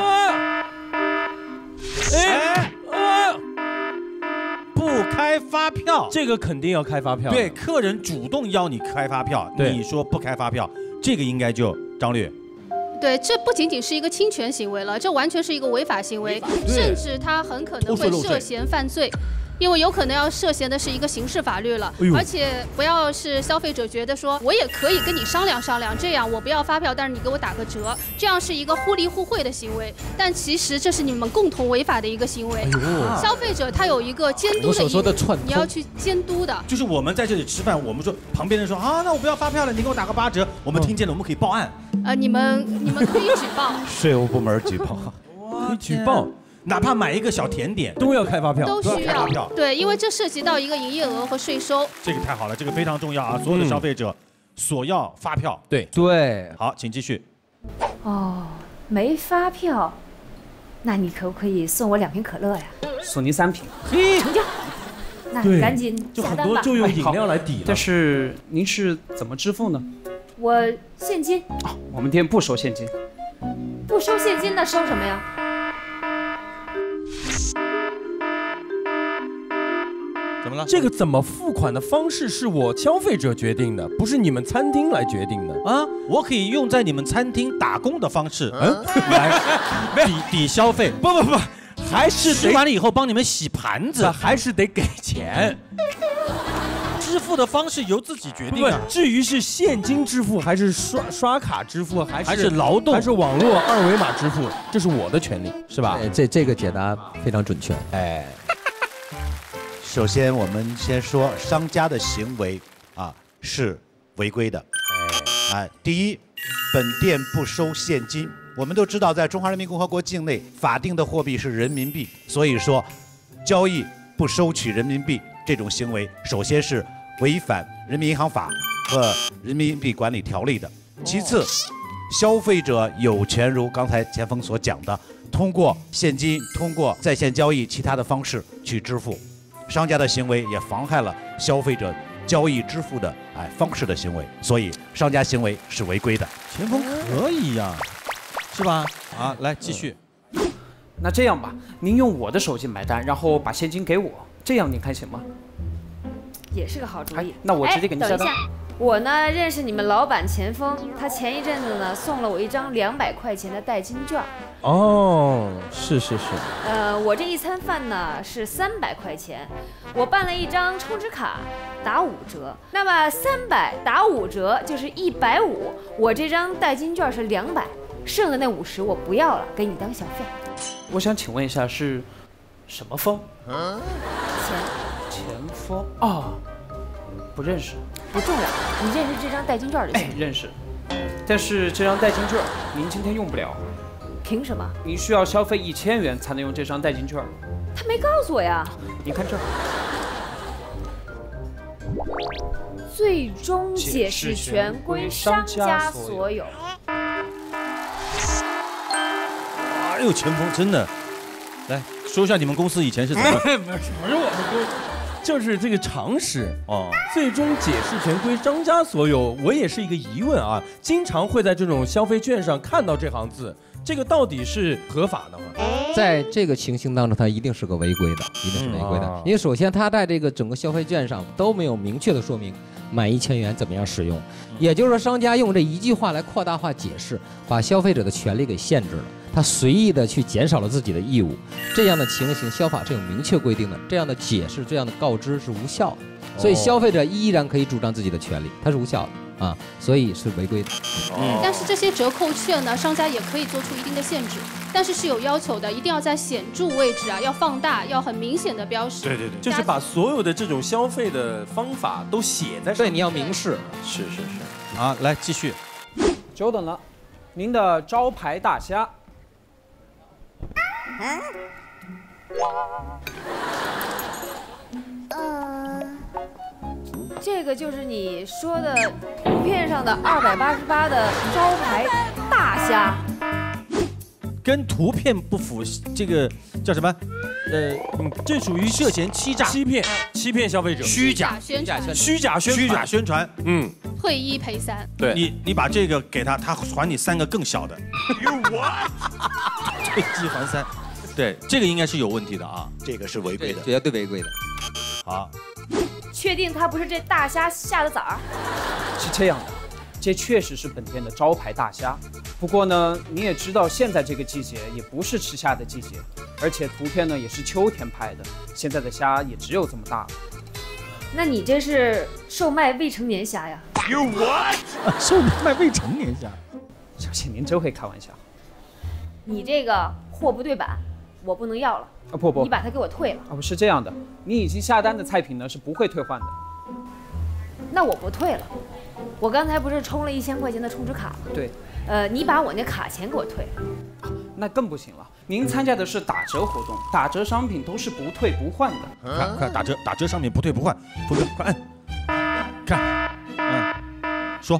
了。 不开发票， 这个肯定要开发票。 对，客人主动要你开发票，你说不开发票，这个应该就张律。 对，这不仅仅是一个侵权行为了，这完全是一个违法行为，甚至他很可能会涉嫌犯罪。因为有可能要涉嫌的是一个刑事法律了，而且不要是消费者觉得说我也可以跟你商量商量，这样我不要发票，但是你给我打个折，这样是一个互利互惠的行为，但其实这是你们共同违法的一个行为。消费者他有一个监督的义务，你要去监督的。 就是我们在这里吃饭，我们说旁边人说啊，那我不要发票了，你给我打个8折，我们听见了，我们可以报案。 你们可以举报。 税务部门举报。 可以举报。 哪怕买一个小甜点都要开发票， 都需要。对，因为这涉及到一个营业额和税收。 这个太好了，这个非常重要啊！所有的消费者索要发票。 对。 好，请继续。 哦，没发票，那你可不可以送我2瓶可乐呀？ 送您3瓶。 成交。那你赶紧就下单吧。 很多就用饮料来抵了。 但是您是怎么支付呢？ 我现金。 我们店不收现金。 不收现金，那收什么呀？ 怎么了？ 这个怎么付款的方式是我消费者决定的，不是你们餐厅来决定的啊！我可以用在你们餐厅打工的方式，来抵消费。 不，还是吃完了以后帮你们洗盘子， 还是得给钱。 支付的方式由自己决定啊。 至于是现金支付还是刷卡支付，还是劳动， 还是网络2维码支付，这是我的权利，是吧？ 这个解答非常准确。 哎，首先我们先说商家的行为啊是违规的。第一，本店不收现金。我们都知道，在中华人民共和国境内，法定的货币是人民币，所以说交易不收取人民币这种行为，首先是违反人民银行法和人民币管理条例的。其次，消费者有权如刚才钱锋所讲的，通过现金、通过在线交易其他的方式去支付。商家的行为也妨害了消费者交易支付的方式的行为，所以商家行为是违规的。 钱锋可以呀，是吧？啊，来继续。 那这样吧，您用我的手机买单，然后把现金给我，这样您看行吗？ 也是个好主意。 那我直接给您下单。 等一下，我呢认识你们老板钱锋，他前一阵子呢送了我一张200块钱的代金券。 哦，是。 我这一餐饭呢是300块钱，我办了一张充值卡，打5折。那么300打5折就是150，我这张代金券是200，剩的那50我不要了，给你当小费。 我想请问一下是什么锋？钱锋啊，不认识。 不重要，你认识这张代金券就行。 认识，但是这张代金券您今天用不了。 凭什么？ 您需要消费1000元才能用这张代金券。 他没告诉我呀。 您看这儿。 最终解释权归商家所有。 哎呦，钱锋真的，来说一下你们公司以前是怎么？ 不是我们公司。就是这个常识哦， 最终解释权归商家所有。我也是一个疑问啊，经常会在这种消费券上看到这行字，这个到底是合法的吗？ 在这个情形当中，它一定是个违规的，一定是违规的。因为首先，它在这个整个消费券上都没有明确的说明满1000元怎么样使用，也就是说，商家用这一句话来扩大化解释，把消费者的权利给限制了。他随意的去减少了自己的义务，这样的情形，消法是有明确规定的，这样的解释、这样的告知是无效的，所以消费者依然可以主张自己的权利，它是无效的啊，所以是违规的。 但是这些折扣券呢，商家也可以做出一定的限制，但是是有要求的，一定要在显著位置啊，要放大，要很明显的标识。 对，就是把所有的这种消费的方法都写在上面。 对，你要明示。 是。 啊，来继续。 久等了，您的招牌大虾。 这个就是你说的图片上的288的招牌大虾， 跟图片不符，这个叫什么？ 这属于涉嫌欺诈、 欺骗消费者、 虚假宣传。 退1赔3。 对， 你把这个给他，他还你3个更小的。退1还3。对，这个应该是有问题的啊， 这个是违规的， 绝对违规的。 好， 确定它不是这大虾下的崽儿？ 是这样的，这确实是本店的招牌大虾。不过呢，你也知道，现在这个季节也不是吃虾的季节，而且图片呢也是秋天拍的，现在的虾也只有这么大了。 那你这是售卖未成年虾呀？ You what？ 售卖未成年虾？ 小姐，您真会开玩笑。 你这个货不对版，我不能要了。 不， 你把它给我退了。 不是这样的，你已经下单的菜品呢是不会退换的。 那我不退了，我刚才不是充了1000块钱的充值卡吗？ 对。 你把我那卡钱给我退了。 那更不行了，您参加的是打折活动，打折商品都是不退不换的。 快打折商品不退不换，峰哥快按，看，说，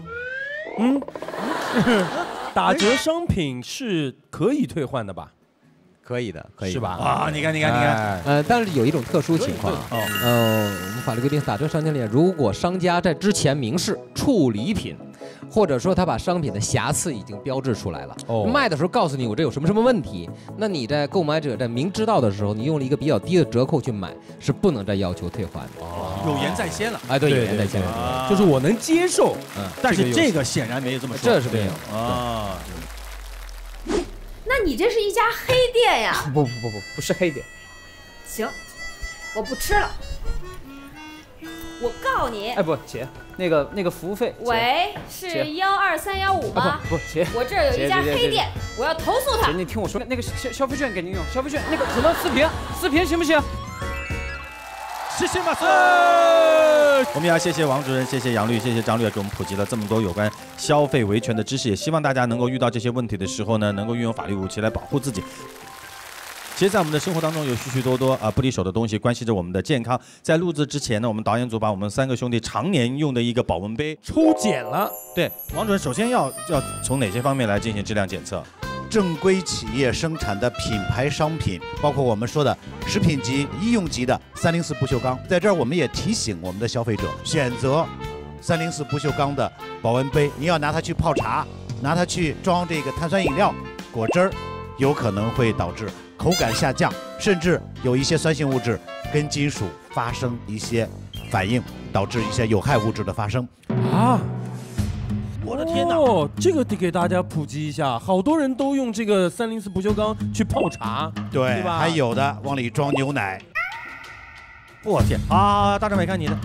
打折商品是可以退换的吧？ 可以的，可以是吧？ 啊，你看， 但是有一种特殊情况，我们法律规定，打折商品里，如果商家在之前明示处理品或者说他把商品的瑕疵已经标志出来了。 哦， 卖的时候告诉你我这有什么问题，那你在购买者在明知道的时候，你用了一个比较低的折扣去买，是不能再要求退还的。 哦，有言在先了。 哎，对，有言在先， 就是我能接受， 但是这个显然没有这么说， 这是没有啊。 那你这是一家黑店呀？ 不是黑店。 行，我不吃了。我告你！ 哎，不，姐，那个服务费。 喂，是12315吗？ 不，姐， 我这儿有一家黑店，我要投诉他。 姐，你听我说，那个消费券给您用，消费券那个可能4瓶行不行？ 谢谢马斯。我们也要谢谢王主任，谢谢杨律，谢谢张律，给我们普及了这么多有关消费维权的知识，也希望大家能够遇到这些问题的时候呢，能够运用法律武器来保护自己。其实，在我们的生活当中有许许多多不离手的东西，关系着我们的健康。在录制之前呢，我们导演组把我们3个兄弟常年用的一个保温杯抽检了。 对，王主任首先要从哪些方面来进行质量检测？ 正规企业生产的品牌商品，包括我们说的食品级、医用级的304不锈钢，在这儿我们也提醒我们的消费者，选择304不锈钢的保温杯，你要拿它去泡茶，拿它去装这个碳酸饮料、果汁儿，有可能会导致口感下降，甚至有一些酸性物质跟金属发生一些反应，导致一些有害物质的发生。 啊！ 我的天哪！ 哦，这个得给大家普及一下，好多人都用这个304不锈钢去泡茶， 对吧？ 还有的往里装牛奶。 我天啊！大张伟，看你的。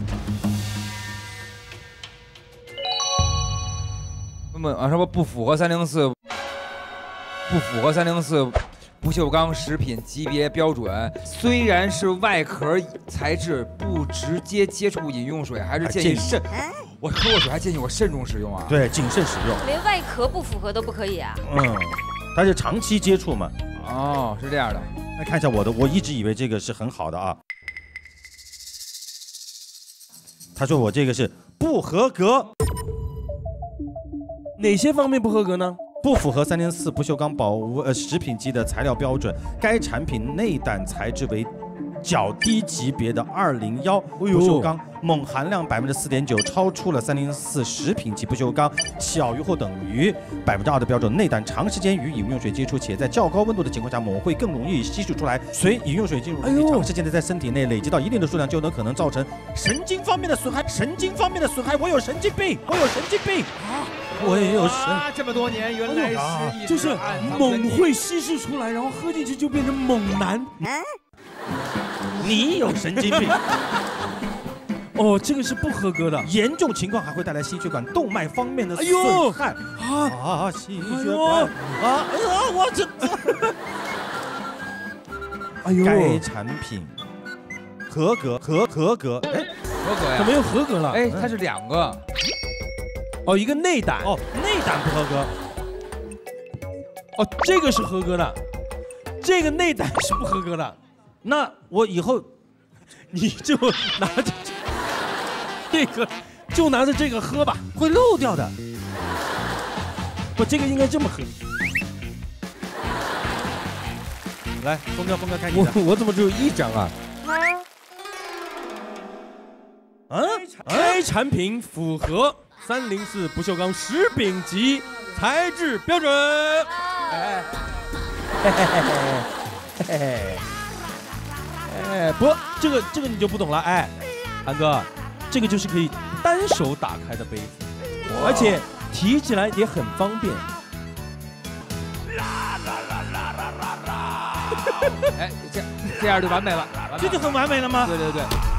什么不符合304不锈钢食品级别标准，虽然是外壳材质，不直接接触饮用水，还是建议慎。我喝过水还建议我慎重使用啊。 对，谨慎使用。 连外壳不符合都不可以啊。 它是长期接触嘛。 哦，是这样的。 来看一下我的，我一直以为这个是很好的啊。他说我这个是不合格。 哪些方面不合格呢？ 不符合304不锈钢食品级的材料标准，该产品内胆材质为较低级别的201不锈钢，锰含量4.9%，超出了304食品级不锈钢小于或等于2%的标准。内胆长时间与饮用水接触，且在较高温度的情况下，锰会更容易析出出来。随饮用水进入体，长时间的在身体内累积到一定的数量，就可能造成神经方面的损害。我有神经病！我也有这么多年，原来是就是锰会稀释出来，然后喝进去就变成锰男。 你有神经病！ 哦，这个是不合格的， 严重情况还会带来心血管、动脉方面的损害。心血管我这， 哎呦， 该产品合格， 合格呀？ 怎么又合格了？ 哎，它是2个。 哦，一个内胆。 哦，内胆不合格。 哦，这个是合格的，这个内胆是不合格的。 那我以后你就拿着这个，就拿着这个喝吧， 会漏掉的。 不，这个应该这么喝。 来，风标看你的。 我怎么只有1张啊？该产品符合304不锈钢食品级材质标准。不，这个你就不懂了。哎，韩哥，这个就是可以单手打开的杯子，而且提起来也很方便。 哎，这样就完美了， 这就很完美了吗？ 对。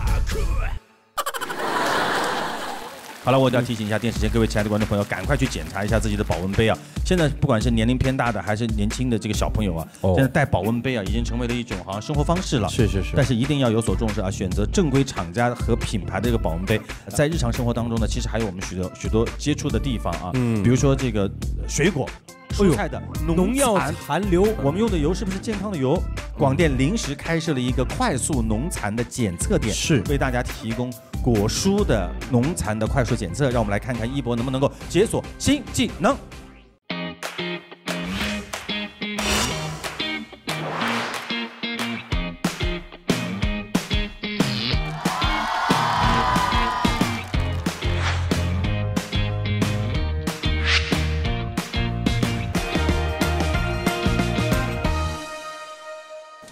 好了，我要提醒一下电视前各位亲爱的观众朋友，赶快去检查一下自己的保温杯啊！现在不管是年龄偏大的还是年轻的这个小朋友啊，现在带保温杯啊，已经成为了一种好像生活方式了。 是。 但是一定要有所重视啊，选择正规厂家和品牌的这个保温杯。在日常生活当中呢，其实还有我们许多接触的地方啊，比如说这个水果。蔬菜的农药残留， 我们用的油是不是健康的油？广电临时开设了一个快速农残的检测点， 是为大家提供果蔬的农残的快速检测。让我们来看看一博能不能够解锁新技能。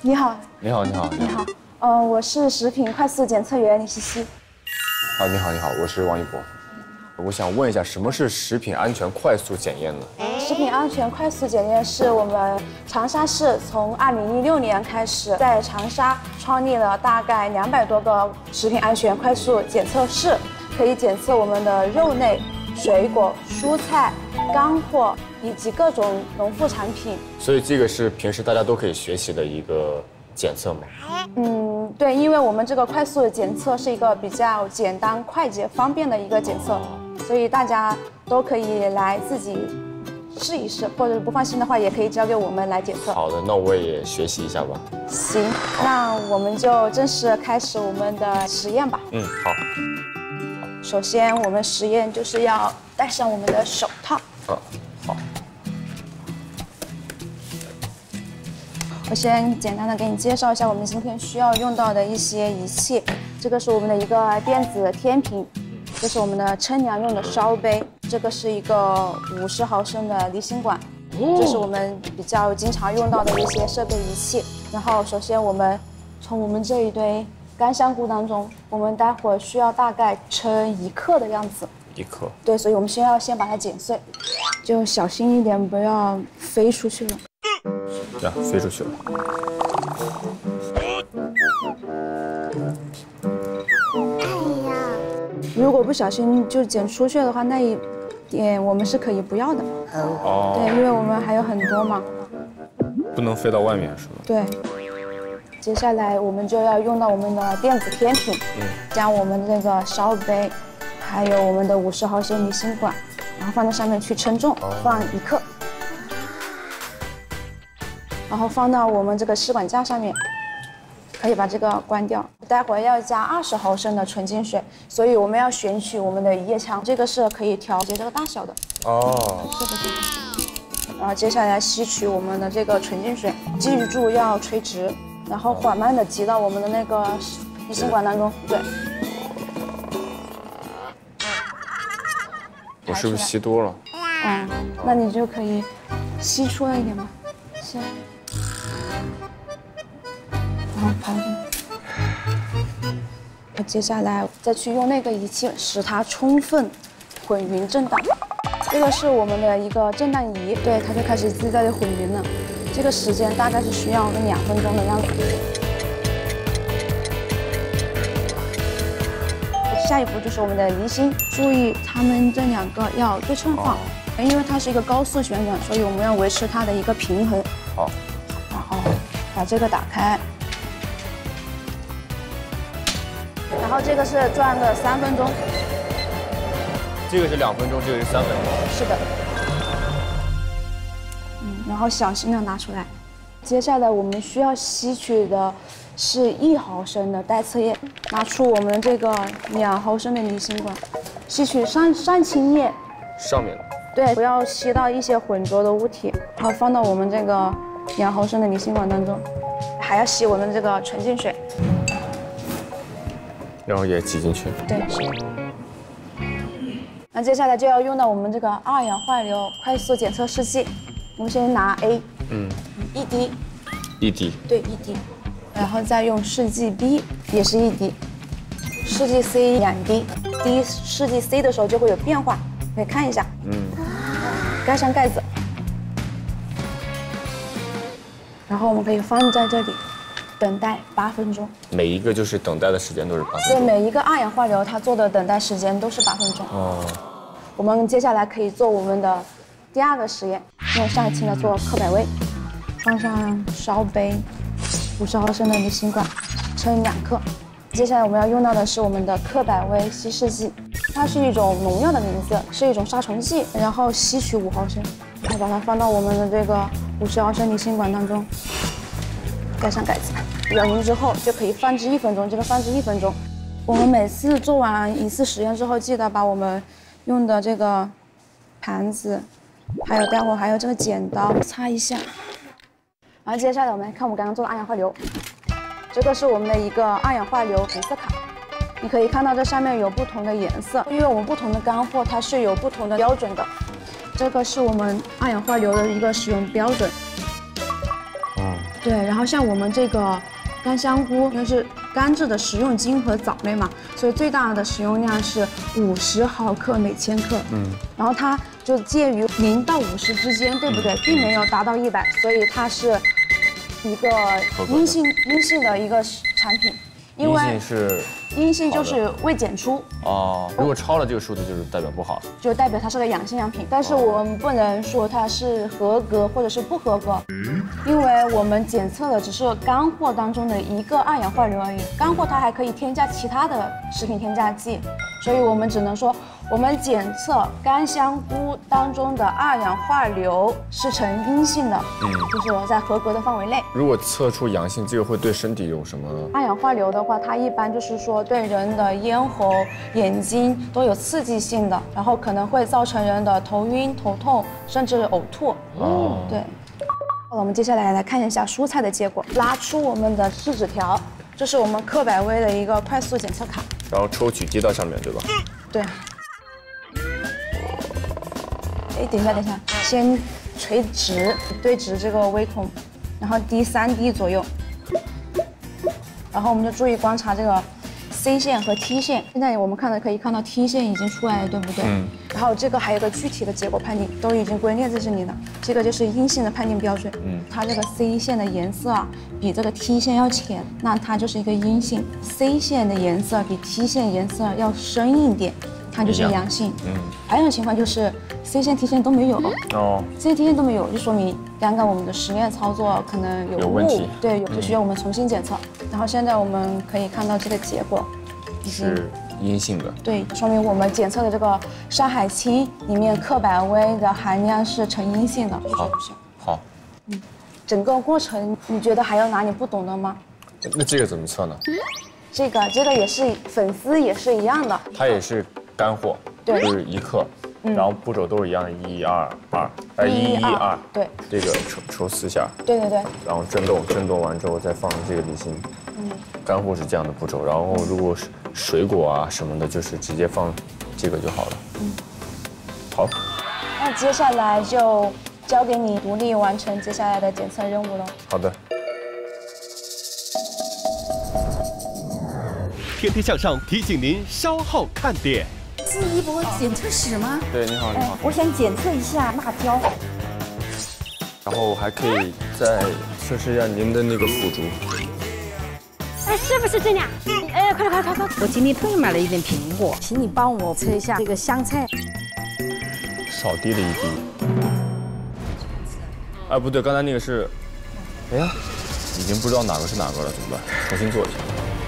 你好。 你好，你好， 你好。我是食品快速检测员李西西。 好，你好，你好，我是王一博。我想问一下，什么是食品安全快速检验呢？ 食品安全快速检验是我们长沙市从2016年开始，在长沙创立了大概200多个食品安全快速检测室，可以检测我们的肉类、水果、蔬菜、干货以及各种农副产品。 所以这个是平时大家都可以学习的一个检测吗？ 对，因为我们这个快速的检测是一个比较简单、快捷、方便的一个检测，所以大家都可以来自己试一试，或者不放心的话，也可以交给我们来检测。 好的，那我也学习一下吧。 行，那我们就正式开始我们的实验吧。 好。 首先，我们实验就是要戴上我们的手套。 好。 我先简单的给你介绍一下我们今天需要用到的一些仪器。这个是我们的一个电子天平，这是我们的称量用的烧杯，这个是一个50毫升的离心管，这是我们比较经常用到的一些设备仪器。然后首先我们从我们这一堆干香菇当中，我们待会儿需要大概称1克的样子。 1克。对， 所以我们先把它剪碎，就小心一点，不要飞出去了。 呀，飞出去了。 如果不小心就剪出去的话，那一点我们是可以不要的。对，因为我们还有很多嘛。 不能飞到外面是吧？ 对。接下来我们就要用到我们的电子天平，将我们这个烧杯，还有我们的50毫升离心管，然后放在上面去称重，放1克。然后放到我们这个试管架上面，可以把这个关掉。待会儿要加20毫升的纯净水，所以我们要选取我们的移液枪，这个是可以调节这个大小的。是的。然后接下来吸取我们的这个纯净水，记住要垂直，然后缓慢的挤到我们的那个离心管当中。对。 我是不是吸多了？ 那你就可以吸出来一点吧，先。然后抛进去，接下来再去用那个仪器使它充分混匀震荡。这个是我们的一个震荡仪，对，它就开始自己在这混匀了。这个时间大概是需要2分钟的样子。下一步就是我们的离心，注意它们这2个要对称放，因为它是一个高速旋转，所以我们要维持它的一个平衡。 好， 然后把这个打开。然后这个是转个3分钟， 这个是2分钟，这个是3分钟。 是的。然后小心的拿出来。接下来我们需要吸取的是1毫升的待测液，拿出我们这个2毫升的离心管，吸取上清液。 上面的。 对，不要吸到一些混浊的物体，然后放到我们这个2毫升的离心管当中，还要吸我们这个纯净水。 然后也挤进去。 对，是。那接下来就要用到我们这个2氧化硫快速检测试剂。我们先拿 A， 1滴 ，1滴， 对，1滴，然后再用试剂 B， 也是1滴，试剂 C 2滴，滴试剂 C 的时候就会有变化，可以看一下。盖上盖子，然后我们可以放在这里。等待8分钟， 每一个就是等待的时间都是8分钟。 对，每一个2氧化硫它做的等待时间都是8分钟。我们接下来可以做我们的第2个实验，用上一期的做克百威，放上烧杯，50毫升的离心管，称2克。接下来我们要用到的是我们的克百威稀释剂，它是一种农药的名字，是一种杀虫剂。然后吸取5毫升，然后把它放到我们的这个50毫升离心管当中。盖上盖子，软匀之后就可以放置1分钟。这个放置1分钟，我们每次做完1次实验之后，记得把我们用的这个盘子，还有待会儿还有这个剪刀擦一下。然后接下来我们来看我们刚刚做的2氧化硫，这个是我们的一个2氧化硫评测卡。你可以看到这上面有不同的颜色，因为我们不同的干货它是有不同的标准的。这个是我们2氧化硫的一个使用标准。 对，然后像我们这个干香菇，因为是干制的食用精和藻类嘛，所以最大的使用量是50毫克每千克。然后它就介于0到50之间，对不对？并没有达到100，所以它是一个阴性的一个产品。因为阴性就是未检出哦，如果超了这个数字，就是代表不好， 就代表它是个阳性样品。但是我们不能说它是合格或者是不合格，因为我们检测的只是干货当中的一个2氧化硫而已。干货它还可以添加其他的食品添加剂，所以我们只能说我们检测干香菇当中的2氧化硫是呈阴性的，就是在合格的范围内。 如果测出阳性，这个会对身体有什么 ？2氧化硫的话，它一般就是说对人的咽喉、眼睛都有刺激性的，然后可能会造成人的头晕、头痛，甚至呕吐。对。好了，我们接下来来看一下蔬菜的结果，拉出我们的试纸条，这是我们克百威的一个快速检测卡， 然后抽取接到上面，对吧？ 对。哎，等一下，先垂直对直这个微孔，然后滴3滴左右。然后我们就注意观察这个 C 线和 T 线，现在我们可以看到 T 线已经出来了，对不对？然后这个还有个具体的结果判定，都已经归列在这里了。这个就是阴性的判定标准。它这个 C 线的颜色啊比这个 T 线要浅，那它就是一个阴性。C 线的颜色比 T 线颜色要深一点，它就是阳性。还有一种情况就是 C 线 T 线都没有，C 线 T 线都没有，就说明刚刚我们的实验操作可能有问题， 对，就需要我们重新检测。然后现在我们可以看到这个结果是阴性的， 对，说明我们检测的这个山海青里面克百威的含量是呈阴性的。 好， 整个过程你觉得还有哪里不懂的吗？ 那这个怎么测呢？ 这个也是粉丝也是一样的， 它也是干货， 对， 就是1克。然后步骤都是一样的，112， 对， 这个抽4下， 对， 然后震动完之后再放这个离心，干货是这样的步骤，然后如果是水果啊什么的，就是直接放这个就好了。好， 那接下来就交给你独立完成接下来的检测任务了。 好的。 天天向上提醒您稍后看点。 是一波检测室吗？ 对，你好。 我想检测一下辣椒。 然后还可以再测试一下您的那个腐竹。 哎，是不是这样？哎，快！我今天特意买了一点苹果，请你帮我测一下这个香菜。 少滴了1滴。哎，不对，刚才那个是，哎呀，已经不知道哪个是哪个了，怎么办？重新做一下。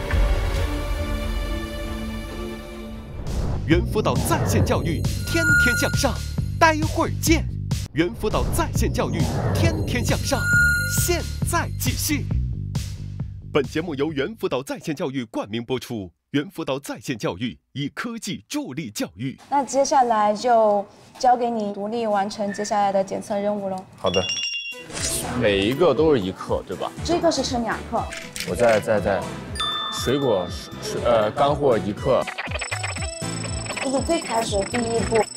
猿辅导在线教育，天天向上，待会儿见。猿辅导在线教育，天天向上，现在继续。本节目由猿辅导在线教育冠名播出。猿辅导在线教育以科技助力教育。 那接下来就交给你独立完成接下来的检测任务喽。 好的。每一个都是1克，对吧？ 这个是称2克。 我再水果干货1克。 这是最开始第一步。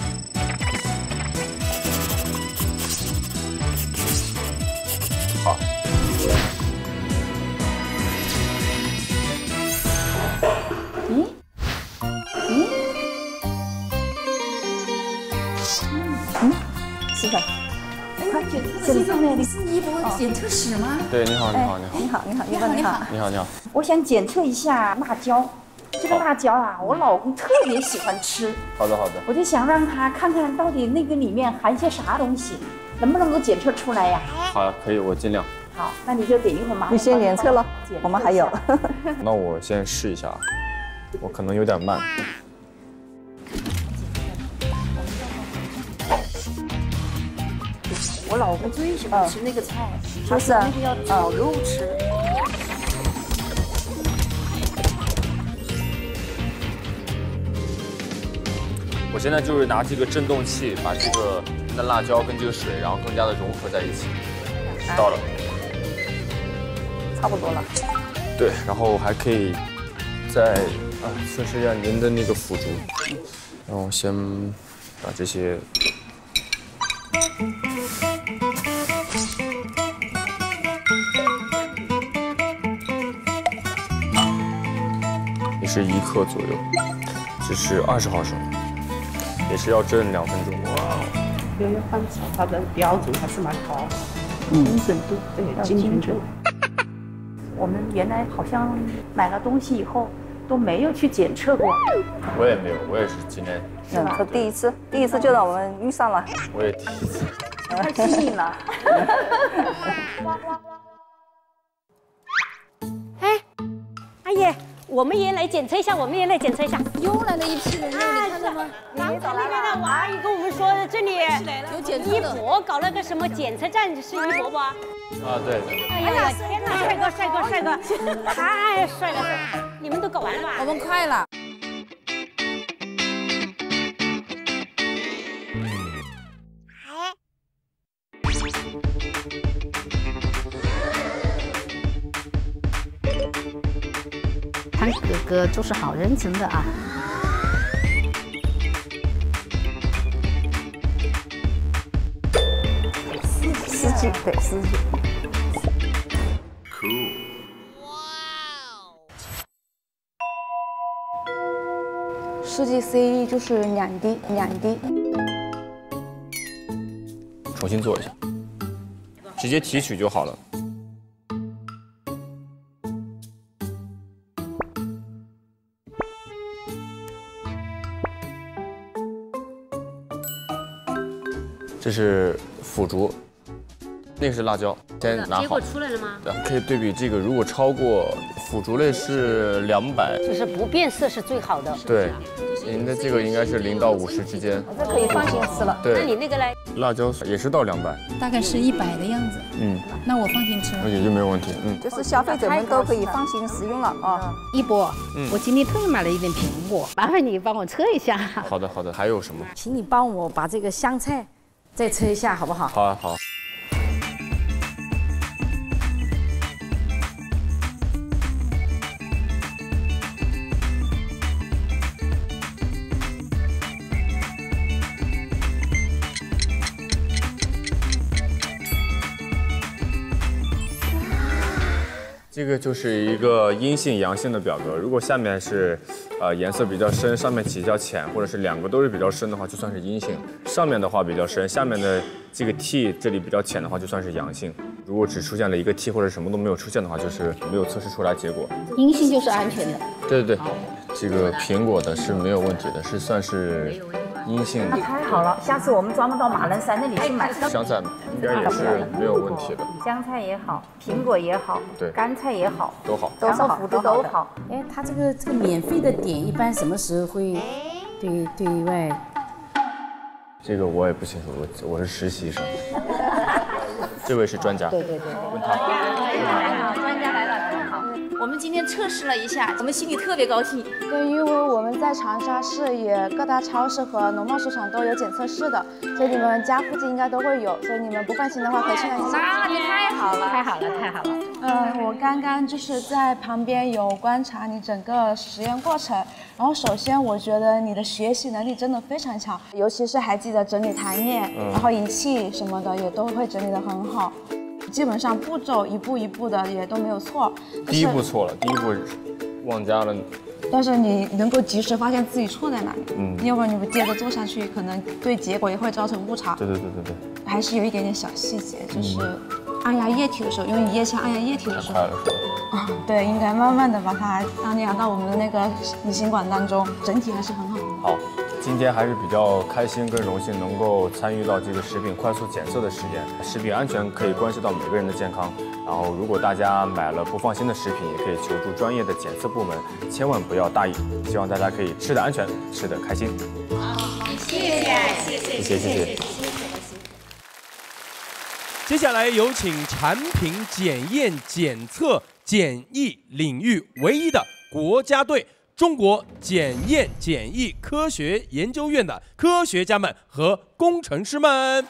好。 是的。快，这里上面你是一波检测室吗？ 对，你好。 你好。我想检测一下辣椒。这个辣椒啊，我老公特别喜欢吃。 好的。 我就想让他看看到底那个里面含些啥东西，能不能够检测出来呀？ 好，可以，我尽量。 好，那你就等一会儿嘛。 你先检测了，我们还有。 那我先试一下，我可能有点慢。 我老公最喜欢吃那个菜， 他是那个要炒肉吃。 我现在就是拿这个震动器把这个嫩辣椒跟这个水，然后更加的融合在一起。到了， 差不多了。 对，然后还可以再测试一下您的那个腐竹。然后先把这些。 是1克左右，这是20毫升，也是要蒸2分钟。哇， 因为翻炒它的标准还是蛮高，精准度对，精准度。我们原来好像买了东西以后都没有去检测过。 我也没有，我也是今天。 是吧？第一次就让我们遇上了。 我也第一次。 太幸运了。 阿姨，我们也来检测一下， 又来了一批人，你看到吗？ 刚才那边的王阿姨跟我们说，这里有检测一博搞了个什么检测站，是一博不？ 啊，对。 哎呀，天哪，帅哥，太帅了！你们都搞完了吧？ 我们快了。 潘哥哥就是好认真的啊。 司机对司机。 试剂 C 就是2滴。 重新做一下，直接提取就好了。这是腐竹，那个是辣椒，先拿好。 结果出来了吗？ 对，可以对比这个，如果超过腐竹类是200， 就是不变色是最好的。 对，您的这个应该是0到50之间。 这可以放心吃了。 对， 那你那个嘞？ 辣椒也是到200， 大概是100的样子。那我放心吃， 也就没有问题。 就是消费者们都可以放心食用了啊。 一博，我今天特意买了一点苹果，麻烦你帮我测一下。 好的，还有什么？ 请你帮我把这个香菜再测一下，好不好？ 好啊，好。这个就是一个阴性阳性的表格，如果下面是，颜色比较深，上面比较浅，或者是2个都是比较深的话，就算是阴性；上面的话比较深，下面的这个 T 这里比较浅的话，就算是阳性。如果只出现了一个 T 或者什么都没有出现的话，就是没有测试出来结果。 阴性就是安全的。 对，这个苹果的是没有问题的，是算是阴性的。 那太好了，下次我们专门到马栏山那里去买。 香菜应该也是没有问题的。 香菜也好，苹果也好， 对， 干菜也好， 都好， 然后腐竹都好。哎，它这个免费的点一般什么时候会对外？ 这个我也不清楚，我是实习生。这位是专家。 对。 问他。 专家来了，真好。我们今天测试了一下，我们心里特别高兴。 对，因为我们在长沙市也各大超市和农贸市场都有检测室的，所以你们家附近应该都会有，所以你们不放心的话可以去那里检测。 那你太好了，太好了。 我刚刚就是在旁边有观察你整个实验过程，然后首先我觉得你的学习能力真的非常强，尤其是还记得整理台面，然后仪器什么的也都会整理得很好。基本上步骤一步一步的也都没有错。 第一步错了，第一步忘加了。 但是你能够及时发现自己错在哪里，要不然你不接着做下去，可能对结果也会造成误差。对。还是有一点点小细节，就是按压液体的时候，用液枪按压液体的时候，对，应该慢慢的把它按压到我们的那个离心管当中，整体还是很好。 好。今天还是比较开心跟荣幸，能够参与到这个食品快速检测的实验。食品安全可以关系到每个人的健康，然后如果大家买了不放心的食品，也可以求助专业的检测部门，千万不要大意。希望大家可以吃得安全，吃得开心。谢谢。 接下来有请产品检验检测检疫领域唯一的国家队。中国检验检疫科学研究院的科学家们和工程师们。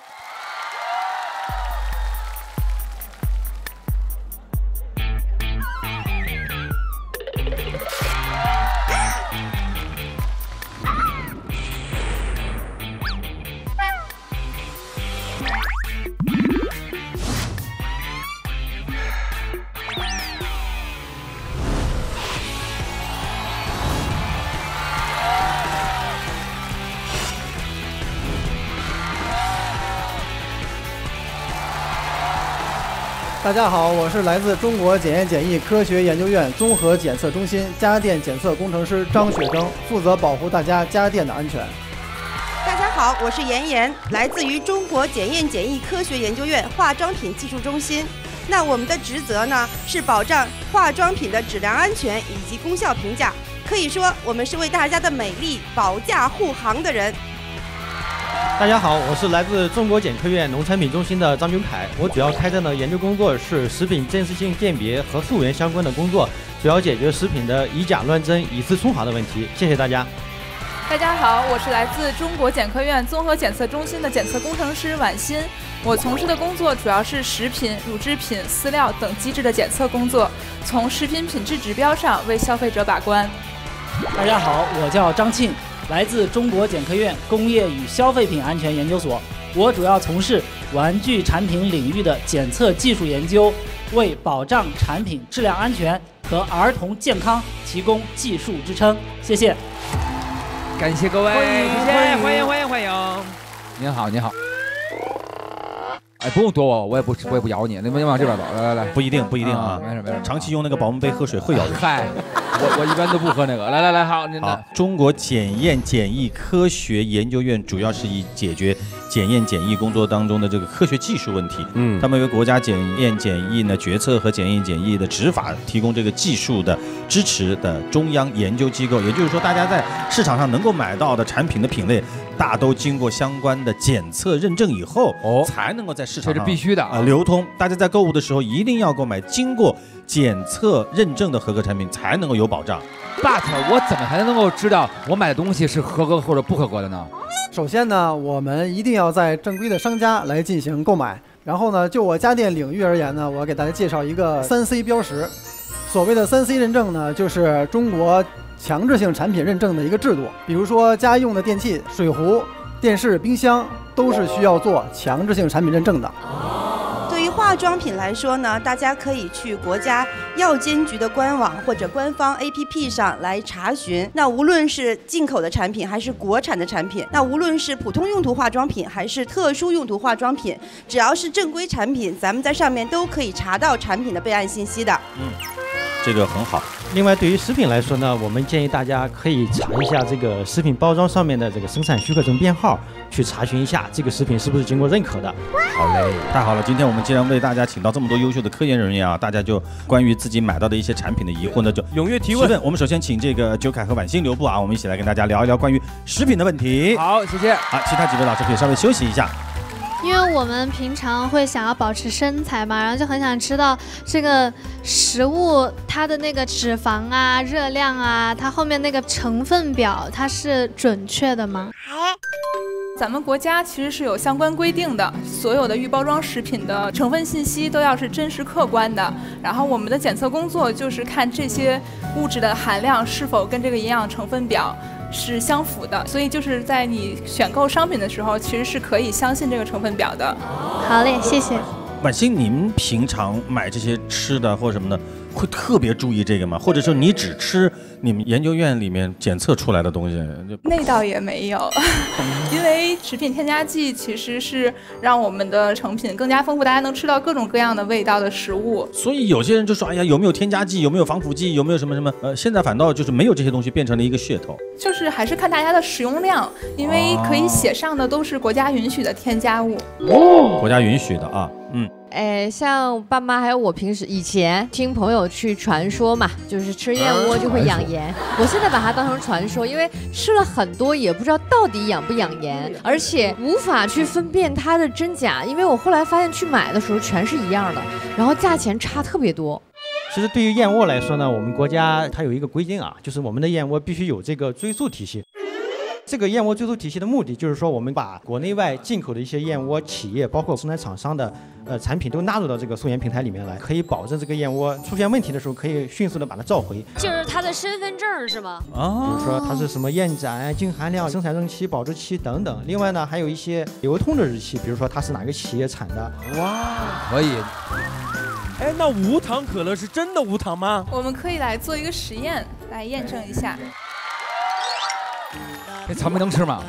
大家好，我是来自中国检验检疫科学研究院综合检测中心家电检测工程师张雪征，负责保护大家家电的安全。 大家好，我是妍妍，来自于中国检验检疫科学研究院化妆品技术中心。那我们的职责呢，是保障化妆品的质量安全以及功效评价。可以说，我们是为大家的美丽保驾护航的人。 大家好，我是来自中国检科院农产品中心的张军凯，我主要开展的研究工作是食品真实性鉴别和溯源相关的工作，主要解决食品的以假乱真、以次充好的问题。谢谢大家。 大家好，我是来自中国检科院综合检测中心的检测工程师婉欣，我从事的工作主要是食品、乳制品、饲料等机制的检测工作，从食品品质指标上为消费者把关。 大家好，我叫张庆，来自中国检科院工业与消费品安全研究所，我主要从事玩具产品领域的检测技术研究，为保障产品质量安全和儿童健康提供技术支撑。谢谢。 感谢各位，谢谢，欢迎。 您好，您好。 哎，不用躲我，我也不咬你，你们往这边走，来， 不一定啊， 没事， 长期用那个保温杯喝水会咬人。 嗨，我一般都不喝那个，来，好， 好，中国检验检疫科学研究院主要是以解决检验检疫工作当中的这个科学技术问题，他们为国家检验检疫呢决策和检验检疫的执法提供这个技术的支持的中央研究机构，也就是说，大家在市场上能够买到的产品的品类，大都经过相关的检测认证以后，才能够在市场上， 这是必须的流通。大家在购物的时候一定要购买经过检测认证的合格产品，才能够有保障。 But 我怎么才能够知道我买的东西是合格或者不合格的呢？ 首先呢，我们一定要在正规的商家来进行购买。然后呢，就我家电领域而言呢，我给大家介绍一个3C 标识。所谓的3C 认证呢，就是中国强制性产品认证的一个制度。比如说家用的电器、水壶、电视、冰箱都是需要做强制性产品认证的。 对于化妆品来说呢，大家可以去国家药监局的官网或者官方 APP 上来查询。那无论是进口的产品还是国产的产品，那无论是普通用途化妆品还是特殊用途化妆品，只要是正规产品，咱们在上面都可以查到产品的备案信息的。 这个很好。 另外，对于食品来说呢，我们建议大家可以查一下这个食品包装上面的这个生产许可证编号，去查询一下这个食品是不是经过认可的。 好嘞，太好了！今天我们既然为大家请到这么多优秀的科研人员啊，大家就关于自己买到的一些产品的疑惑呢，就踊跃提问。 我们首先请这个九凯和婉欣留步啊，我们一起来跟大家聊一聊关于食品的问题。 好，谢谢。 好，其他几位老师可以稍微休息一下。 因为我们平常会想要保持身材嘛，然后就很想知道这个食物它的那个脂肪啊、热量啊，它后面那个成分表它是准确的吗？ 咱们国家其实是有相关规定的，所有的预包装食品的成分信息都要是真实客观的。然后我们的检测工作就是看这些物质的含量是否跟这个营养成分表是相符的，所以就是在你选购商品的时候，其实是可以相信这个成分表的。 好嘞，谢谢。 婉欣，你们平常买这些吃的或什么的，会特别注意这个吗？或者说你只吃你们研究院里面检测出来的东西？ 那倒也没有，因为食品添加剂其实是让我们的成品更加丰富，大家能吃到各种各样的味道的食物。 所以有些人就说，哎呀，有没有添加剂？有没有防腐剂？有没有什么什么？现在反倒就是没有这些东西，变成了一个噱头。 就是还是看大家的使用量，因为可以写上的都是国家允许的添加物。 国家允许的啊， 像爸妈还有我平时以前听朋友去传说嘛，就是吃燕窝就会养颜。我现在把它当成传说，因为吃了很多也不知道到底养不养颜，而且无法去分辨它的真假，因为我后来发现去买的时候全是一样的，然后价钱差特别多。 其实对于燕窝来说呢，我们国家它有一个规定啊，就是我们的燕窝必须有这个追溯体系。这个燕窝追溯体系的目的就是说，我们把国内外进口的一些燕窝企业，包括生产厂商的产品都纳入到这个溯源平台里面来，可以保证这个燕窝出现问题的时候可以迅速的把它召回。 就是它的身份证是吗？ 比如说它是什么验载、净含量、生产日期、保质期等等。另外呢，还有一些流通的日期，比如说它是哪个企业产的。 哇，可以。 哎，那无糖可乐是真的无糖吗？ 我们可以来做一个实验来验证一下。 这草莓能吃吗？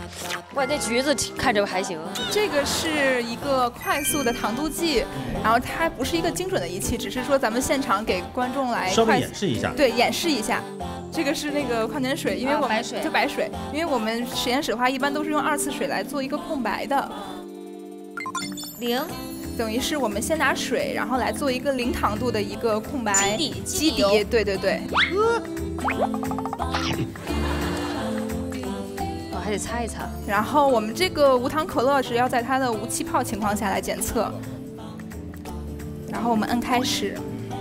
哇，这橘子看着还行。 这个是一个快速的糖度计，然后它不是一个精准的仪器，只是说咱们现场给观众来稍微演示一下。 对，演示一下。这个是那个矿泉水，因为我们白水， 就白水，因为我们实验室的话一般都是用2次水来做一个空白的。 0， 等于是我们先拿水，然后来做一个0糖度的一个空白基底，对对对。 还得擦一擦。 然后我们这个无糖可乐是要在它的无气泡情况下来检测。然后我们按开始。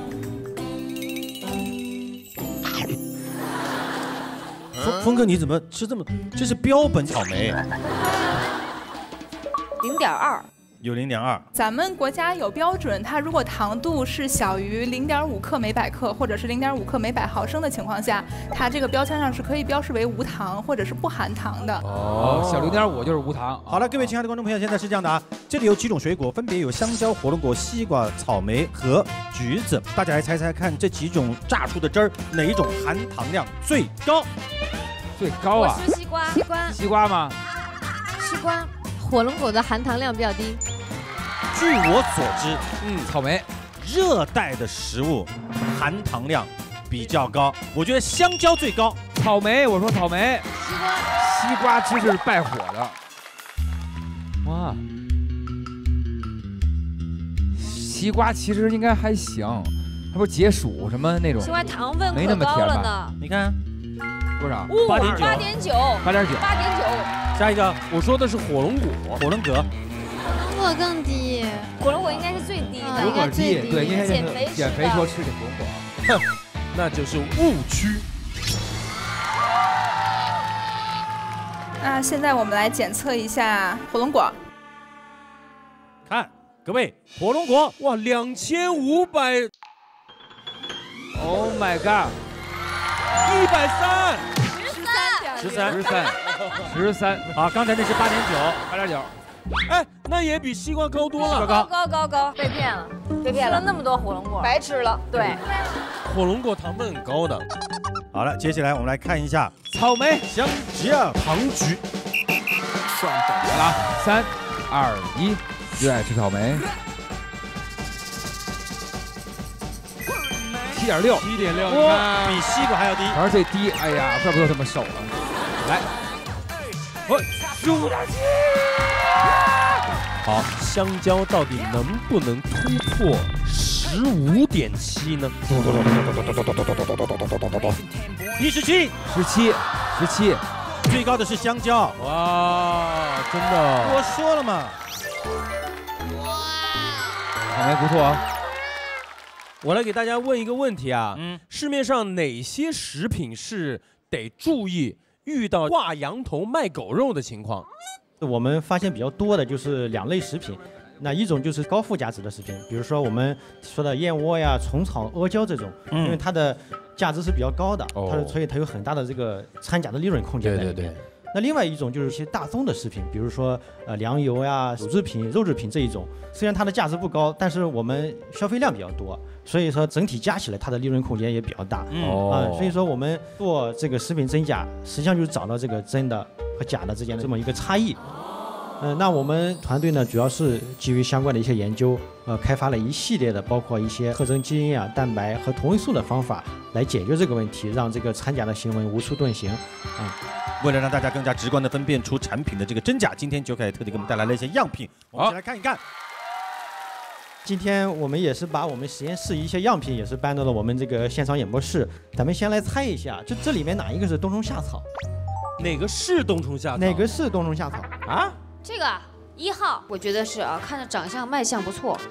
峰哥，你怎么吃这么？这是标本草莓。 0.2。 有0.2。 咱们国家有标准，它如果糖度是小于0.5克每百克，或者是0.5克每百毫升的情况下，它这个标签上是可以标示为无糖或者是不含糖的。 哦，小0.5就是无糖。 好了，各位亲爱的观众朋友，现在是这样的啊，这里有几种水果，分别有香蕉、火龙果、西瓜、草莓和橘子，大家来猜猜看，这几种榨出的汁儿，哪一种含糖量最高？ 最高啊！ 我是西瓜。 西瓜吗？ 西瓜。火龙果的含糖量比较低。 据我所知， 草莓， 热带的食物含糖量比较高，我觉得香蕉最高。 草莓，我说草莓。西瓜其实是败火的。哇，西瓜其实应该还行，它不是解暑什么那种。 西瓜糖分没那么甜吧？ 呢。 你看多少 ？8.9。 8.9。 下一个， 我说的是火龙果， 火龙果。 火龙果更低。 火龙果应该是最低的。 火龙果低，对，因为减肥说吃点火龙果。 哼，那就是误区。 那现在我们来检测一下火龙果。 看，各位，火龙果， 哇，2500。 Oh my god！ 130。13。 啊，刚才那是 8.9。 哎，那也比西瓜高多了。 高，被骗了，吃了那么多火龙果，白吃了。对， 火龙果糖分很高的。 好了，接下来我们来看一下草莓、 香蕉、糖橘。 好了，3、2、1，最爱吃草莓。7.6， 哇， 比西瓜还要低， 反正最低。哎呀，怪不得这么瘦了。来， 15.7。好，香蕉到底能不能突破15.7呢 ？17，最高的是香蕉。 哇，真的！ 我说了嘛。 草莓不错啊。 我来给大家问一个问题啊，市面上哪些食品是得注意遇到挂羊头卖狗肉的情况？ 我们发现比较多的就是2类食品，那一种就是高附加值的食品，比如说我们说的燕窝呀、虫草、阿胶这种，因为它的价值是比较高的，所以它有很大的这个掺假的利润空间在里面。那另外一种就是一些大宗的食品，比如说粮油呀、乳制品、肉制品这一种，虽然它的价值不高，但是我们消费量比较多，所以说整体加起来它的利润空间也比较大。所以说我们做这个食品真假，实际上就是找到这个真的和假的之间的这么一个差异。那我们团队呢，主要是基于相关的一些研究，开发了一系列的，包括一些特征基因啊、蛋白和同位素的方法来解决这个问题，让这个掺假的行为无处遁形。 为了让大家更加直观地分辨出产品的这个真假，今天九凯特地给我们带来了一些样品，我们先来看一看。 今天我们也是把我们实验室一些样品也是搬到了我们这个现场演播室，咱们先来猜一下，就这里面哪一个是冬虫夏草？ 哪个是冬虫夏草？ 哪个是冬虫夏草啊？ 这个1号，我觉得是啊，看着长相卖相不错。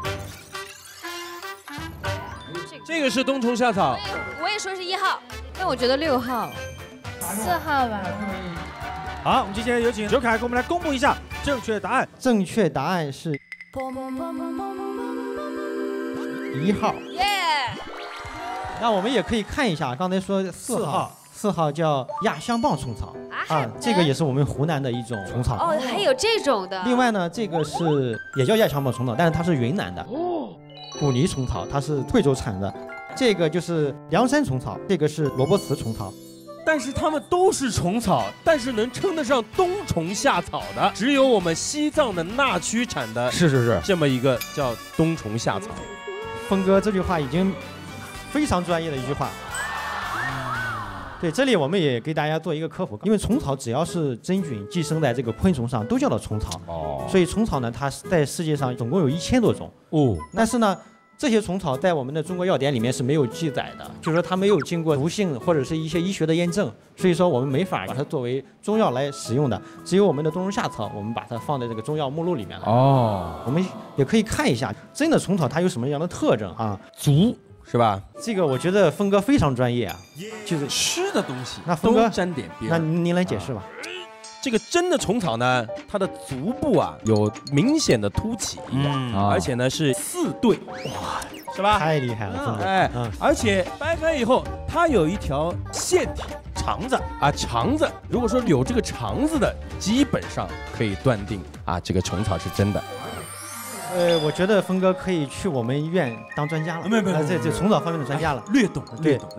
这个是冬虫夏草， 我也说是1号， 但我觉得6号、 4号吧。 好，我们接下来有请九凯给我们来公布一下正确答案。 正确答案是1号。 耶！ 那我们也可以看一下，刚才说4号。4号叫亚香棒虫草啊，这个也是我们湖南的一种虫草。 哦，还有这种的。 另外呢，这个是也叫亚香棒虫草，但是它是云南的。古泥虫草，它是贵州产的。这个就是凉山虫草，这个是萝卜丝虫草。 但是它们都是虫草，但是能称得上冬虫夏草的，只有我们西藏的那曲产的， 是这么一个叫冬虫夏草。 峰哥这句话已经非常专业的一句话。对，这里我们也给大家做一个科普，因为虫草只要是真菌寄生在这个昆虫上，都叫做虫草。所以虫草呢，它在世界上总共有1000多种。但是呢，这些虫草在我们的中国药典里面是没有记载的，就是说它没有经过毒性或者是一些医学的验证，所以说我们没法把它作为中药来使用的。只有我们的冬虫夏草，我们把它放在这个中药目录里面了。我们也可以看一下真的虫草它有什么样的特征啊？ 足是吧？ 这个我觉得峰哥非常专业啊，就是吃的东西， 那峰哥都沾点边。 那您来解释吧。 这个真的虫草呢，它的足部啊有明显的凸起，而且呢是4对，哇，是吧？ 太厉害了，峰哥。 而且掰开以后，它有一条腺体肠子啊，肠子。如果说有这个肠子的，基本上可以断定啊，这个虫草是真的。 我觉得峰哥可以去我们医院当专家了。没有，这虫草方面的专家了， 略懂。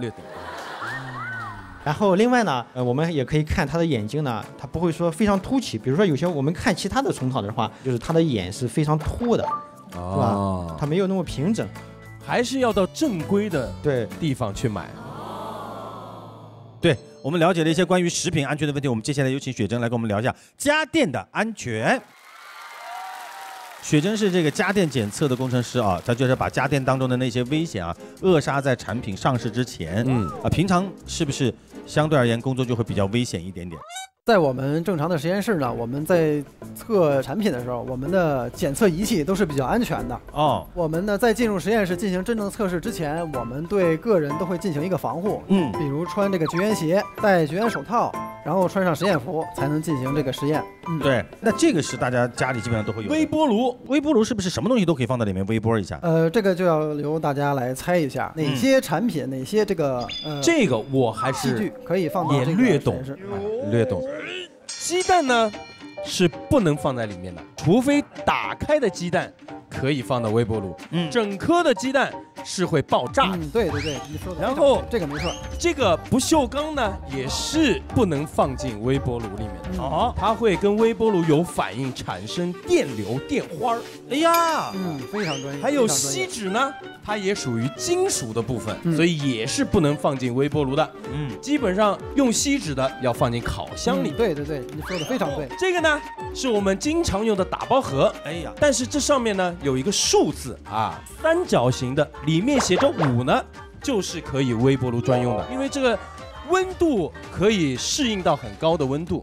然后另外呢，我们也可以看他的眼睛呢，它不会说非常凸起。比如说有些我们看其他的虫草的话，就是它的眼是非常凸的，是吧？它没有那么平整， 还是要到正规的地方去买。 对，我们了解了一些关于食品安全的问题，我们接下来有请雪珍来跟我们聊一下家电的安全。雪珍是这个家电检测的工程师啊，他就是把家电当中的那些危险啊扼杀在产品上市之前。平常是不是相对而言工作就会比较危险一点点？ 在我们正常的实验室呢，我们在测产品的时候，我们的检测仪器都是比较安全的。我们呢在进入实验室进行真正测试之前，我们对个人都会进行一个防护。比如穿这个绝缘鞋，戴绝缘手套，然后穿上实验服，才能进行这个实验。 对，那这个是大家家里基本上都会有。 微波炉是不是什么东西都可以放在里面微波一下？ 这个就要由大家来猜一下，哪些产品，哪些这个这个我还是器具可以放到这个略懂实验室。 略懂。鸡蛋呢是不能放在里面的，除非打开的鸡蛋可以放到微波炉。整颗的鸡蛋是会爆炸的。 对，你说的。 然后这个没错， 这个不锈钢呢也是不能放进微波炉里面的。它会跟微波炉有反应，产生电流、电花。哎呀， 非常专业。 还有锡纸呢，它也属于金属的部分，所以也是不能放进微波炉的。基本上用锡纸的要放进烤箱里。 对，你说的非常对。 这个呢是我们经常用的打包盒。但是这上面呢有一个数字啊，3角形的，里面写着5呢，就是可以微波炉专用的，因为这个温度可以适应到很高的温度。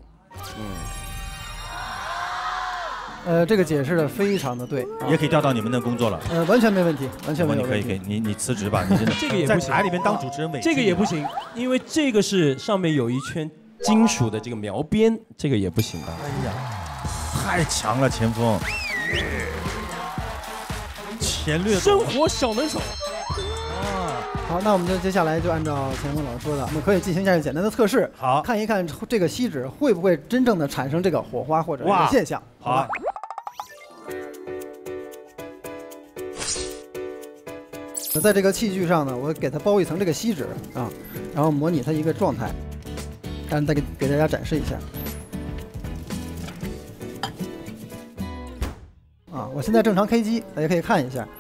这个解释的非常的对， 也可以调到你们的工作了。 完全没问题，完全没有问题。 可以，你辞职吧，你真的这个也不行， 在台里面当主持人委屈。 这个也不行，因为这个是上面有一圈金属的这个描边，这个也不行的。 哎呀，太强了，前锋。前略生活小能手。 好，那我们就接下来就按照前锋老师说的，我们可以进行一下简单的测试，看一看这个锡纸会不会真正的产生这个火花或者这个现象。 好。 在这个器具上呢，我给它包一层这个锡纸啊，然后模拟它一个状态，再给大家展示一下。我现在正常开机，大家可以看一下。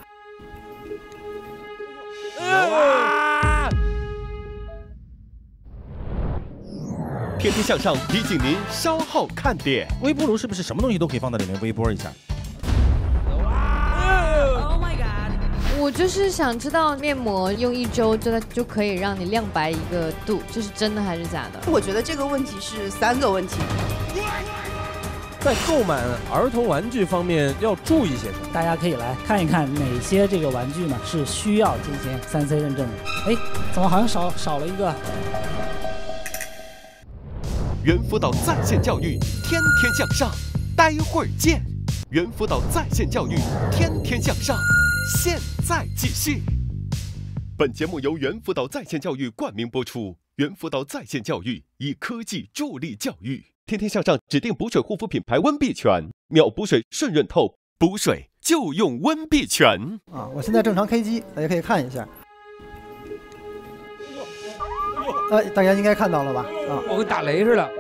天天向上提醒您稍后看点。 微波炉是不是什么东西都可以放在里面微波一下？ 我就是想知道面膜用1周就可以让你亮白1个度，这是真的还是假的？ 我觉得这个问题是3个问题。 在购买儿童玩具方面要注意些什么？ 大家可以来看一看哪些这个玩具呢是需要进行3C 认证的。哎，怎么好像少了一个？ 猿辅导在线教育，天天向上。待会儿见。猿辅导在线教育，天天向上。现在继续。本节目由猿辅导在线教育冠名播出。猿辅导在线教育以科技助力教育。天天向上指定补水护肤品牌温碧泉，秒补水顺润透，补水就用温碧泉。 我现在正常开机，大家可以看一下。 大家应该看到了吧？啊， 我跟打雷似的，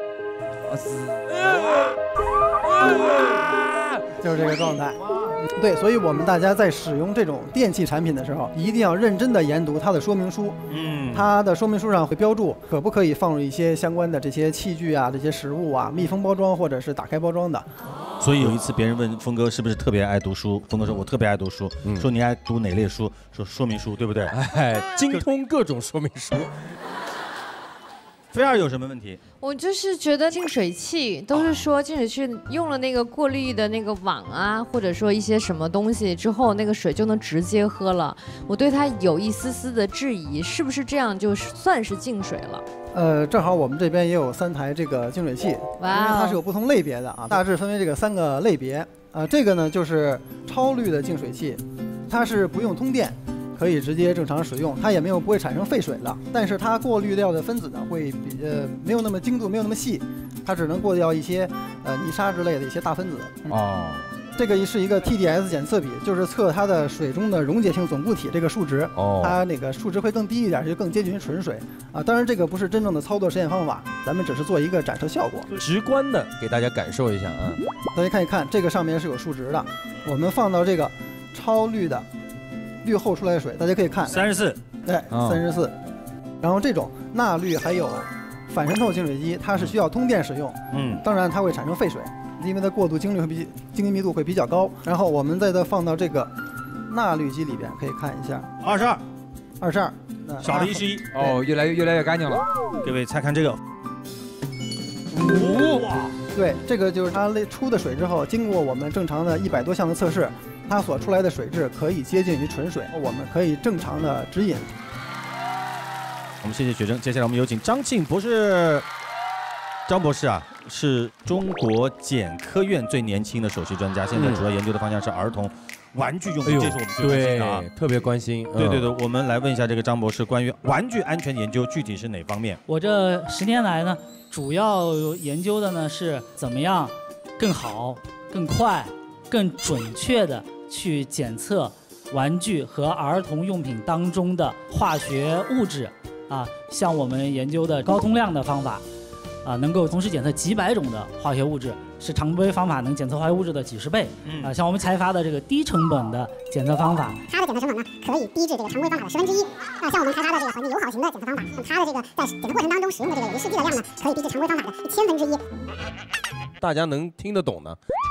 就是这个状态。对，所以我们大家在使用这种电器产品的时候，一定要认真的研读它的说明书。它的说明书上会标注可不可以放入一些相关的这些器具啊、这些食物啊、密封包装或者是打开包装的。 所以有一次别人问峰哥是不是特别爱读书，峰哥说我特别爱读书，说你爱读哪类书？说说明书，对不对？ 哎，精通各种说明书。 菲儿有什么问题？ 我就是觉得净水器都是说净水器用了那个过滤的那个网啊，或者说一些什么东西之后，那个水就能直接喝了。我对它有一丝丝的质疑，是不是这样就算是净水了？ 正好我们这边也有3台这个净水器，因为它是有不同类别的啊，大致分为这个3个类别。这个呢就是超滤的净水器，它是不用通电。可以直接正常使用，它也不会产生废水了，但是它过滤掉的分子呢会没有那么精度，没有那么细，它只能过掉一些泥沙之类的一些大分子。这个是一个 TDS 检测比，就是测它的水中的溶解性总固体这个数值，它那个数值会更低一点，就更接近于纯水啊。当然这个不是真正的操作实验方法，咱们只是做一个展示效果， 直观的给大家感受一下啊。 大家看一看，这个上面是有数值的，我们放到这个超滤的。滤后出来的水，大家可以看 34， 对，34。然后这种钠滤还有反渗透净水机，它是需要通电使用，当然它会产生废水，因为它过渡精密密度会比较高。然后我们再放到这个钠滤机里边，可以看一下，22， 少了11， 哦，越来越干净了。 各位猜看这个 ，对，这个就是它出的水之后，经过我们正常的100多项的测试。它所出来的水质可以接近于纯水，我们可以正常的直饮。 我们谢谢学生，接下来我们有请张庆博士。张博士啊，是中国检科院最年轻的首席专家，现在主要研究的方向是儿童玩具用品，这是我们最关心的啊， 特别关心。 对，我们来问一下这个张博士，关于玩具安全研究具体是哪方面？ 我这10年来呢，主要研究的呢是怎么样更好、更快、更准确的去检测玩具和儿童用品当中的化学物质啊，像我们研究的高通量的方法啊，能够同时检测几百种的化学物质，是常规方法能检测化学物质的几10倍。像我们开发的这个低成本的检测方法， 它的检测成本呢可以低至这个常规方法的1/10。像我们开发的这个环境友好型的检测方法，它的这个在检测过程当中使用的这个有机试剂的量呢，可以低至常规方法的1000分之1。 大家能听得懂呢？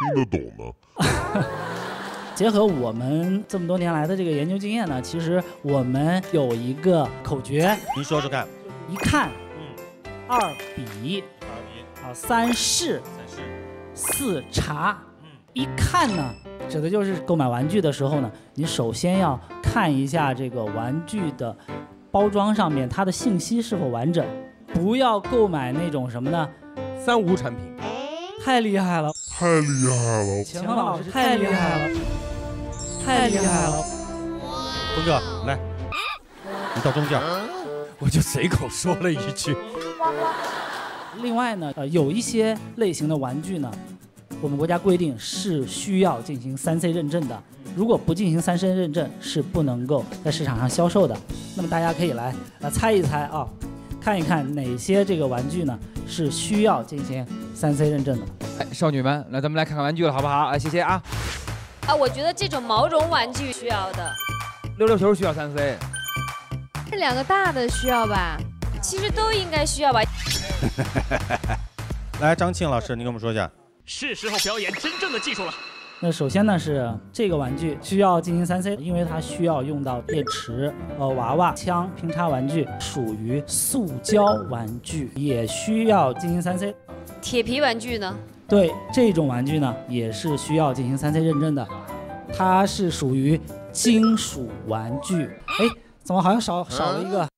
结合我们这么多年来的这个研究经验呢，其实我们有一个口诀， 您说说看。 1看，2比，3试，4查。1看呢，指的就是购买玩具的时候呢，你首先要看一下这个玩具的包装上面它的信息是否完整，不要购买那种什么呢 ？3无产品。 太厉害了！钱芳老师太厉害了！ 峰哥，来，你到中间， 我就随口说了一句。 另外呢，有一些类型的玩具呢，我们国家规定是需要进行3C 认证的，如果不进行3C 认证，是不能够在市场上销售的。那么大家可以来猜一猜啊，看一看哪些这个玩具呢是需要进行3C 认证的。 哎，少女们，那咱们来看看玩具了，好不好？谢谢啊。 我觉得这种毛绒玩具需要的， 溜溜球需要3C， 这2个大的需要吧？ 其实都应该需要吧。 来，张庆老师，您跟我们说一下。 是时候表演真正的技术了。 那首先呢是这个玩具需要进行3C，因为它需要用到电池、娃娃、枪、拼插玩具，属于塑胶玩具，也需要进行3C。 铁皮玩具呢？ 对，这种玩具呢也是需要进行3C 认证的，它是属于金属玩具。哎，怎么好像少了一个？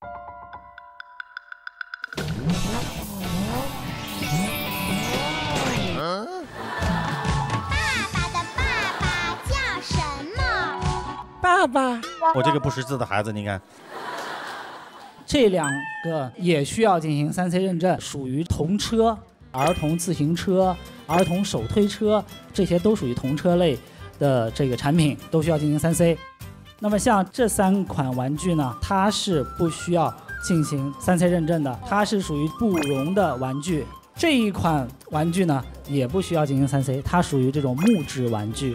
爸爸，我这个不识字的孩子，你看， 这2个也需要进行3C 认证，属于童车、儿童自行车、儿童手推车，这些都属于童车类的这个产品，都需要进行3C。那么像这3款玩具呢，它是不需要进行3C 认证的，它是属于不溶的玩具。这一款玩具呢，也不需要进行3C， 它属于这种木质玩具。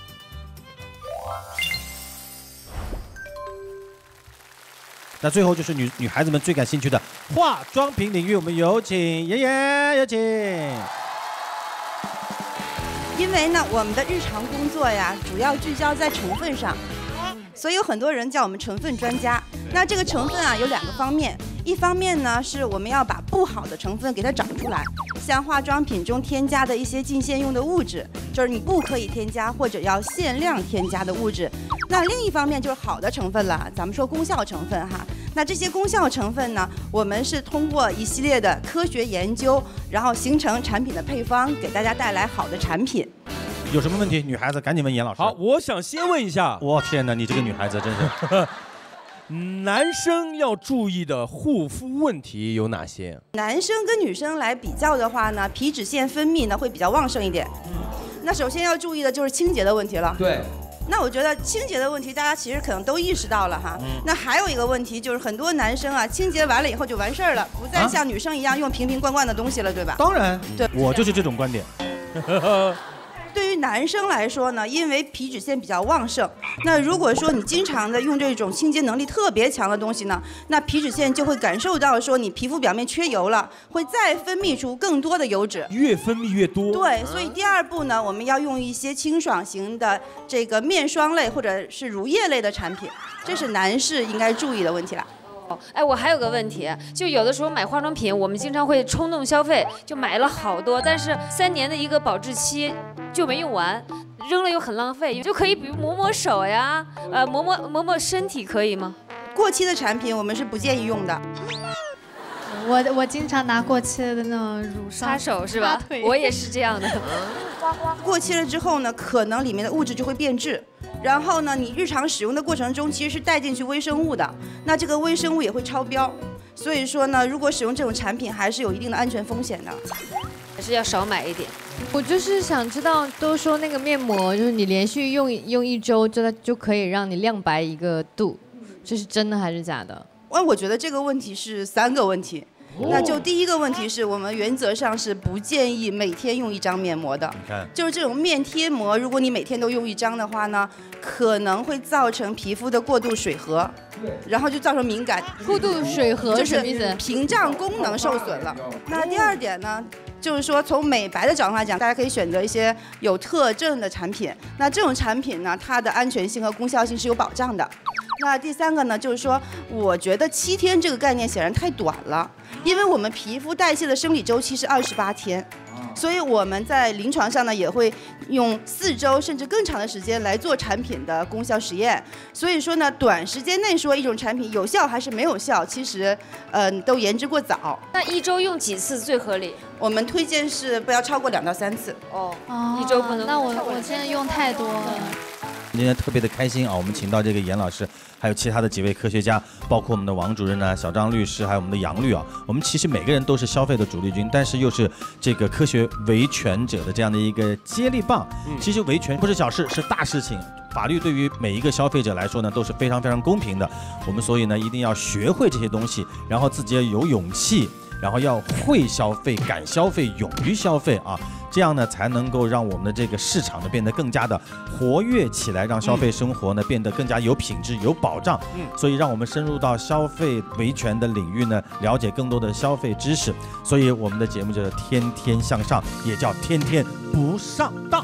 那最后就是女孩子们最感兴趣的化妆品领域，我们有请妍妍，有请。 因为呢，我们的日常工作呀，主要聚焦在成分上，所以有很多人叫我们成分专家。那这个成分啊，有2个方面。一方面呢，是我们要把不好的成分给它找出来，像化妆品中添加的一些禁限用的物质，就是你不可以添加或者要限量添加的物质。那另一方面就是好的成分了，咱们说功效成分哈。那这些功效成分呢，我们是通过一系列的科学研究，然后形成产品的配方，给大家带来好的产品。 有什么问题？女孩子赶紧问严老师。 好，我想先问一下。 我天哪，你这个女孩子真是。 男生要注意的护肤问题有哪些？ 男生跟女生来比较的话呢，皮脂腺分泌呢会比较旺盛一点。那首先要注意的就是清洁的问题了。 对。 那我觉得清洁的问题，大家其实可能都意识到了哈。那还有一个问题就是，很多男生啊，清洁完了以后就完事儿了，不再像女生一样用瓶瓶罐罐的东西了，对吧？ 当然， 对， 我就是这种观点。 对于男生来说呢，因为皮脂腺比较旺盛，那如果说你经常的用这种清洁能力特别强的东西呢，那皮脂腺就会感受到说你皮肤表面缺油了，会再分泌出更多的油脂， 越分泌越多。 对，所以第2步呢，我们要用一些清爽型的这个面霜类或者是乳液类的产品，这是男士应该注意的问题了。 哎，我还有个问题，就有的时候买化妆品，我们经常会冲动消费，就买了好多，但是3年的一个保质期就没用完，扔了又很浪费，就可以比如抹抹手呀，抹抹身体可以吗？ 过期的产品我们是不建议用的。 我经常拿过期的那种乳霜擦手是吧？我也是这样的。 过期了之后呢，可能里面的物质就会变质。然后呢，你日常使用的过程中其实是带进去微生物的，那这个微生物也会超标。所以说呢，如果使用这种产品，还是有一定的安全风险的， 还是要少买一点。 我就是想知道，都说那个面膜就是你连续用1周，就可以让你亮白1个度，这是真的还是假的？ 我觉得这个问题是3个问题。那就第一个问题是我们原则上是不建议每天用1张面膜的，就是这种面贴膜，如果你每天都用1张的话呢，可能会造成皮肤的过度水合，然后就造成敏感。 过度水合就是什么意思？ 屏障功能受损了。那第2点呢，就是说从美白的角度来讲，大家可以选择一些有特证的产品。那这种产品呢，它的安全性和功效性是有保障的。那第3个呢，就是说，我觉得7天这个概念显然太短了，因为我们皮肤代谢的生理周期是28天，所以我们在临床上呢也会用4周甚至更长的时间来做产品的功效实验。所以说呢，短时间内说一种产品有效还是没有效，其实都言之过早。 那1周用几次最合理？ 我们推荐是不要超过2到3次。 1周不能。 那我现在用太多了。 今天特别的开心啊！我们请到这个严老师，还有其他的几位科学家，包括我们的王主任呢、小张律师，还有我们的杨律啊。我们其实每个人都是消费的主力军，但是又是这个科学维权者的这样的一个接力棒。其实维权不是小事，是大事情。法律对于每一个消费者来说呢，都是非常非常公平的。我们所以呢，一定要学会这些东西，然后自己要有勇气，然后要会消费、敢消费、勇于消费啊。这样呢，才能够让我们的这个市场呢变得更加的活跃起来，让消费生活呢变得更加有品质、有保障。所以让我们深入到消费维权的领域呢，了解更多的消费知识。所以我们的节目就是天天向上，也叫天天不上当。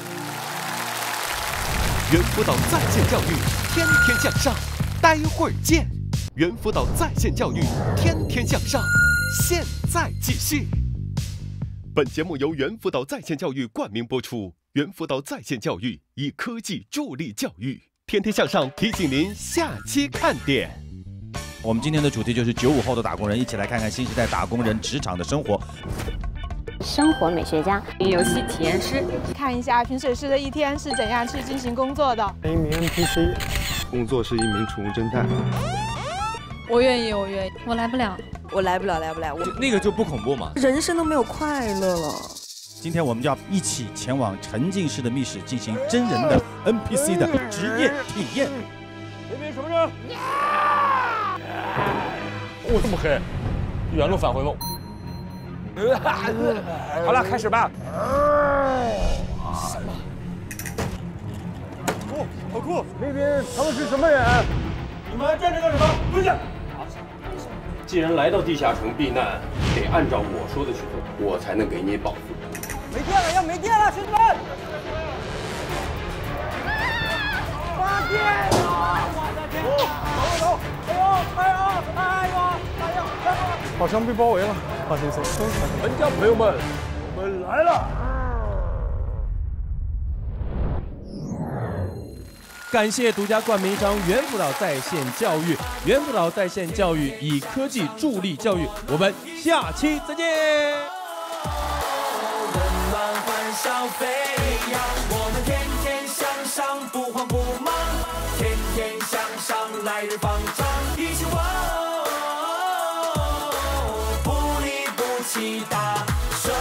猿辅导在线教育，天天向上。待会儿见。猿辅导在线教育，天天向上。现在继续。本节目由猿辅导在线教育冠名播出。猿辅导在线教育以科技助力教育，天天向上提醒您下期看点。 我们今天的主题就是95后的打工人，一起来看看新时代打工人职场的生活。 生活美学家、游戏体验师， 看一下评水师的一天是怎样去进行工作的。 一名 NPC， 工作是一名宠物侦探。 我愿意，我愿意， 我来不了。 我来不了， 那个就不恐怖嘛， 人生都没有快乐了。 今天我们就要一起前往沉浸式的密室，进行真人的 NPC 的职业体验。 这边什么人？ 这么黑，原路返回吗？ 好了，开始吧。 好酷！那边他们是什么人？ 你们还站着干什么？蹲下！既然来到地下城避难，得按照我说的去做，我才能给你保护。 没电了，要没电了，兄弟们！发电了！我的天！走！哎呦！ 好像被包围了，华先生，玩家朋友们，我们来了！ 感谢独家冠名商猿辅导在线教育，猿辅导在线教育以科技助力教育，我们下期再见。 温暖欢笑飞扬，我们天天向上，不慌不忙，天天向上，来日方长，一起不离不弃大声。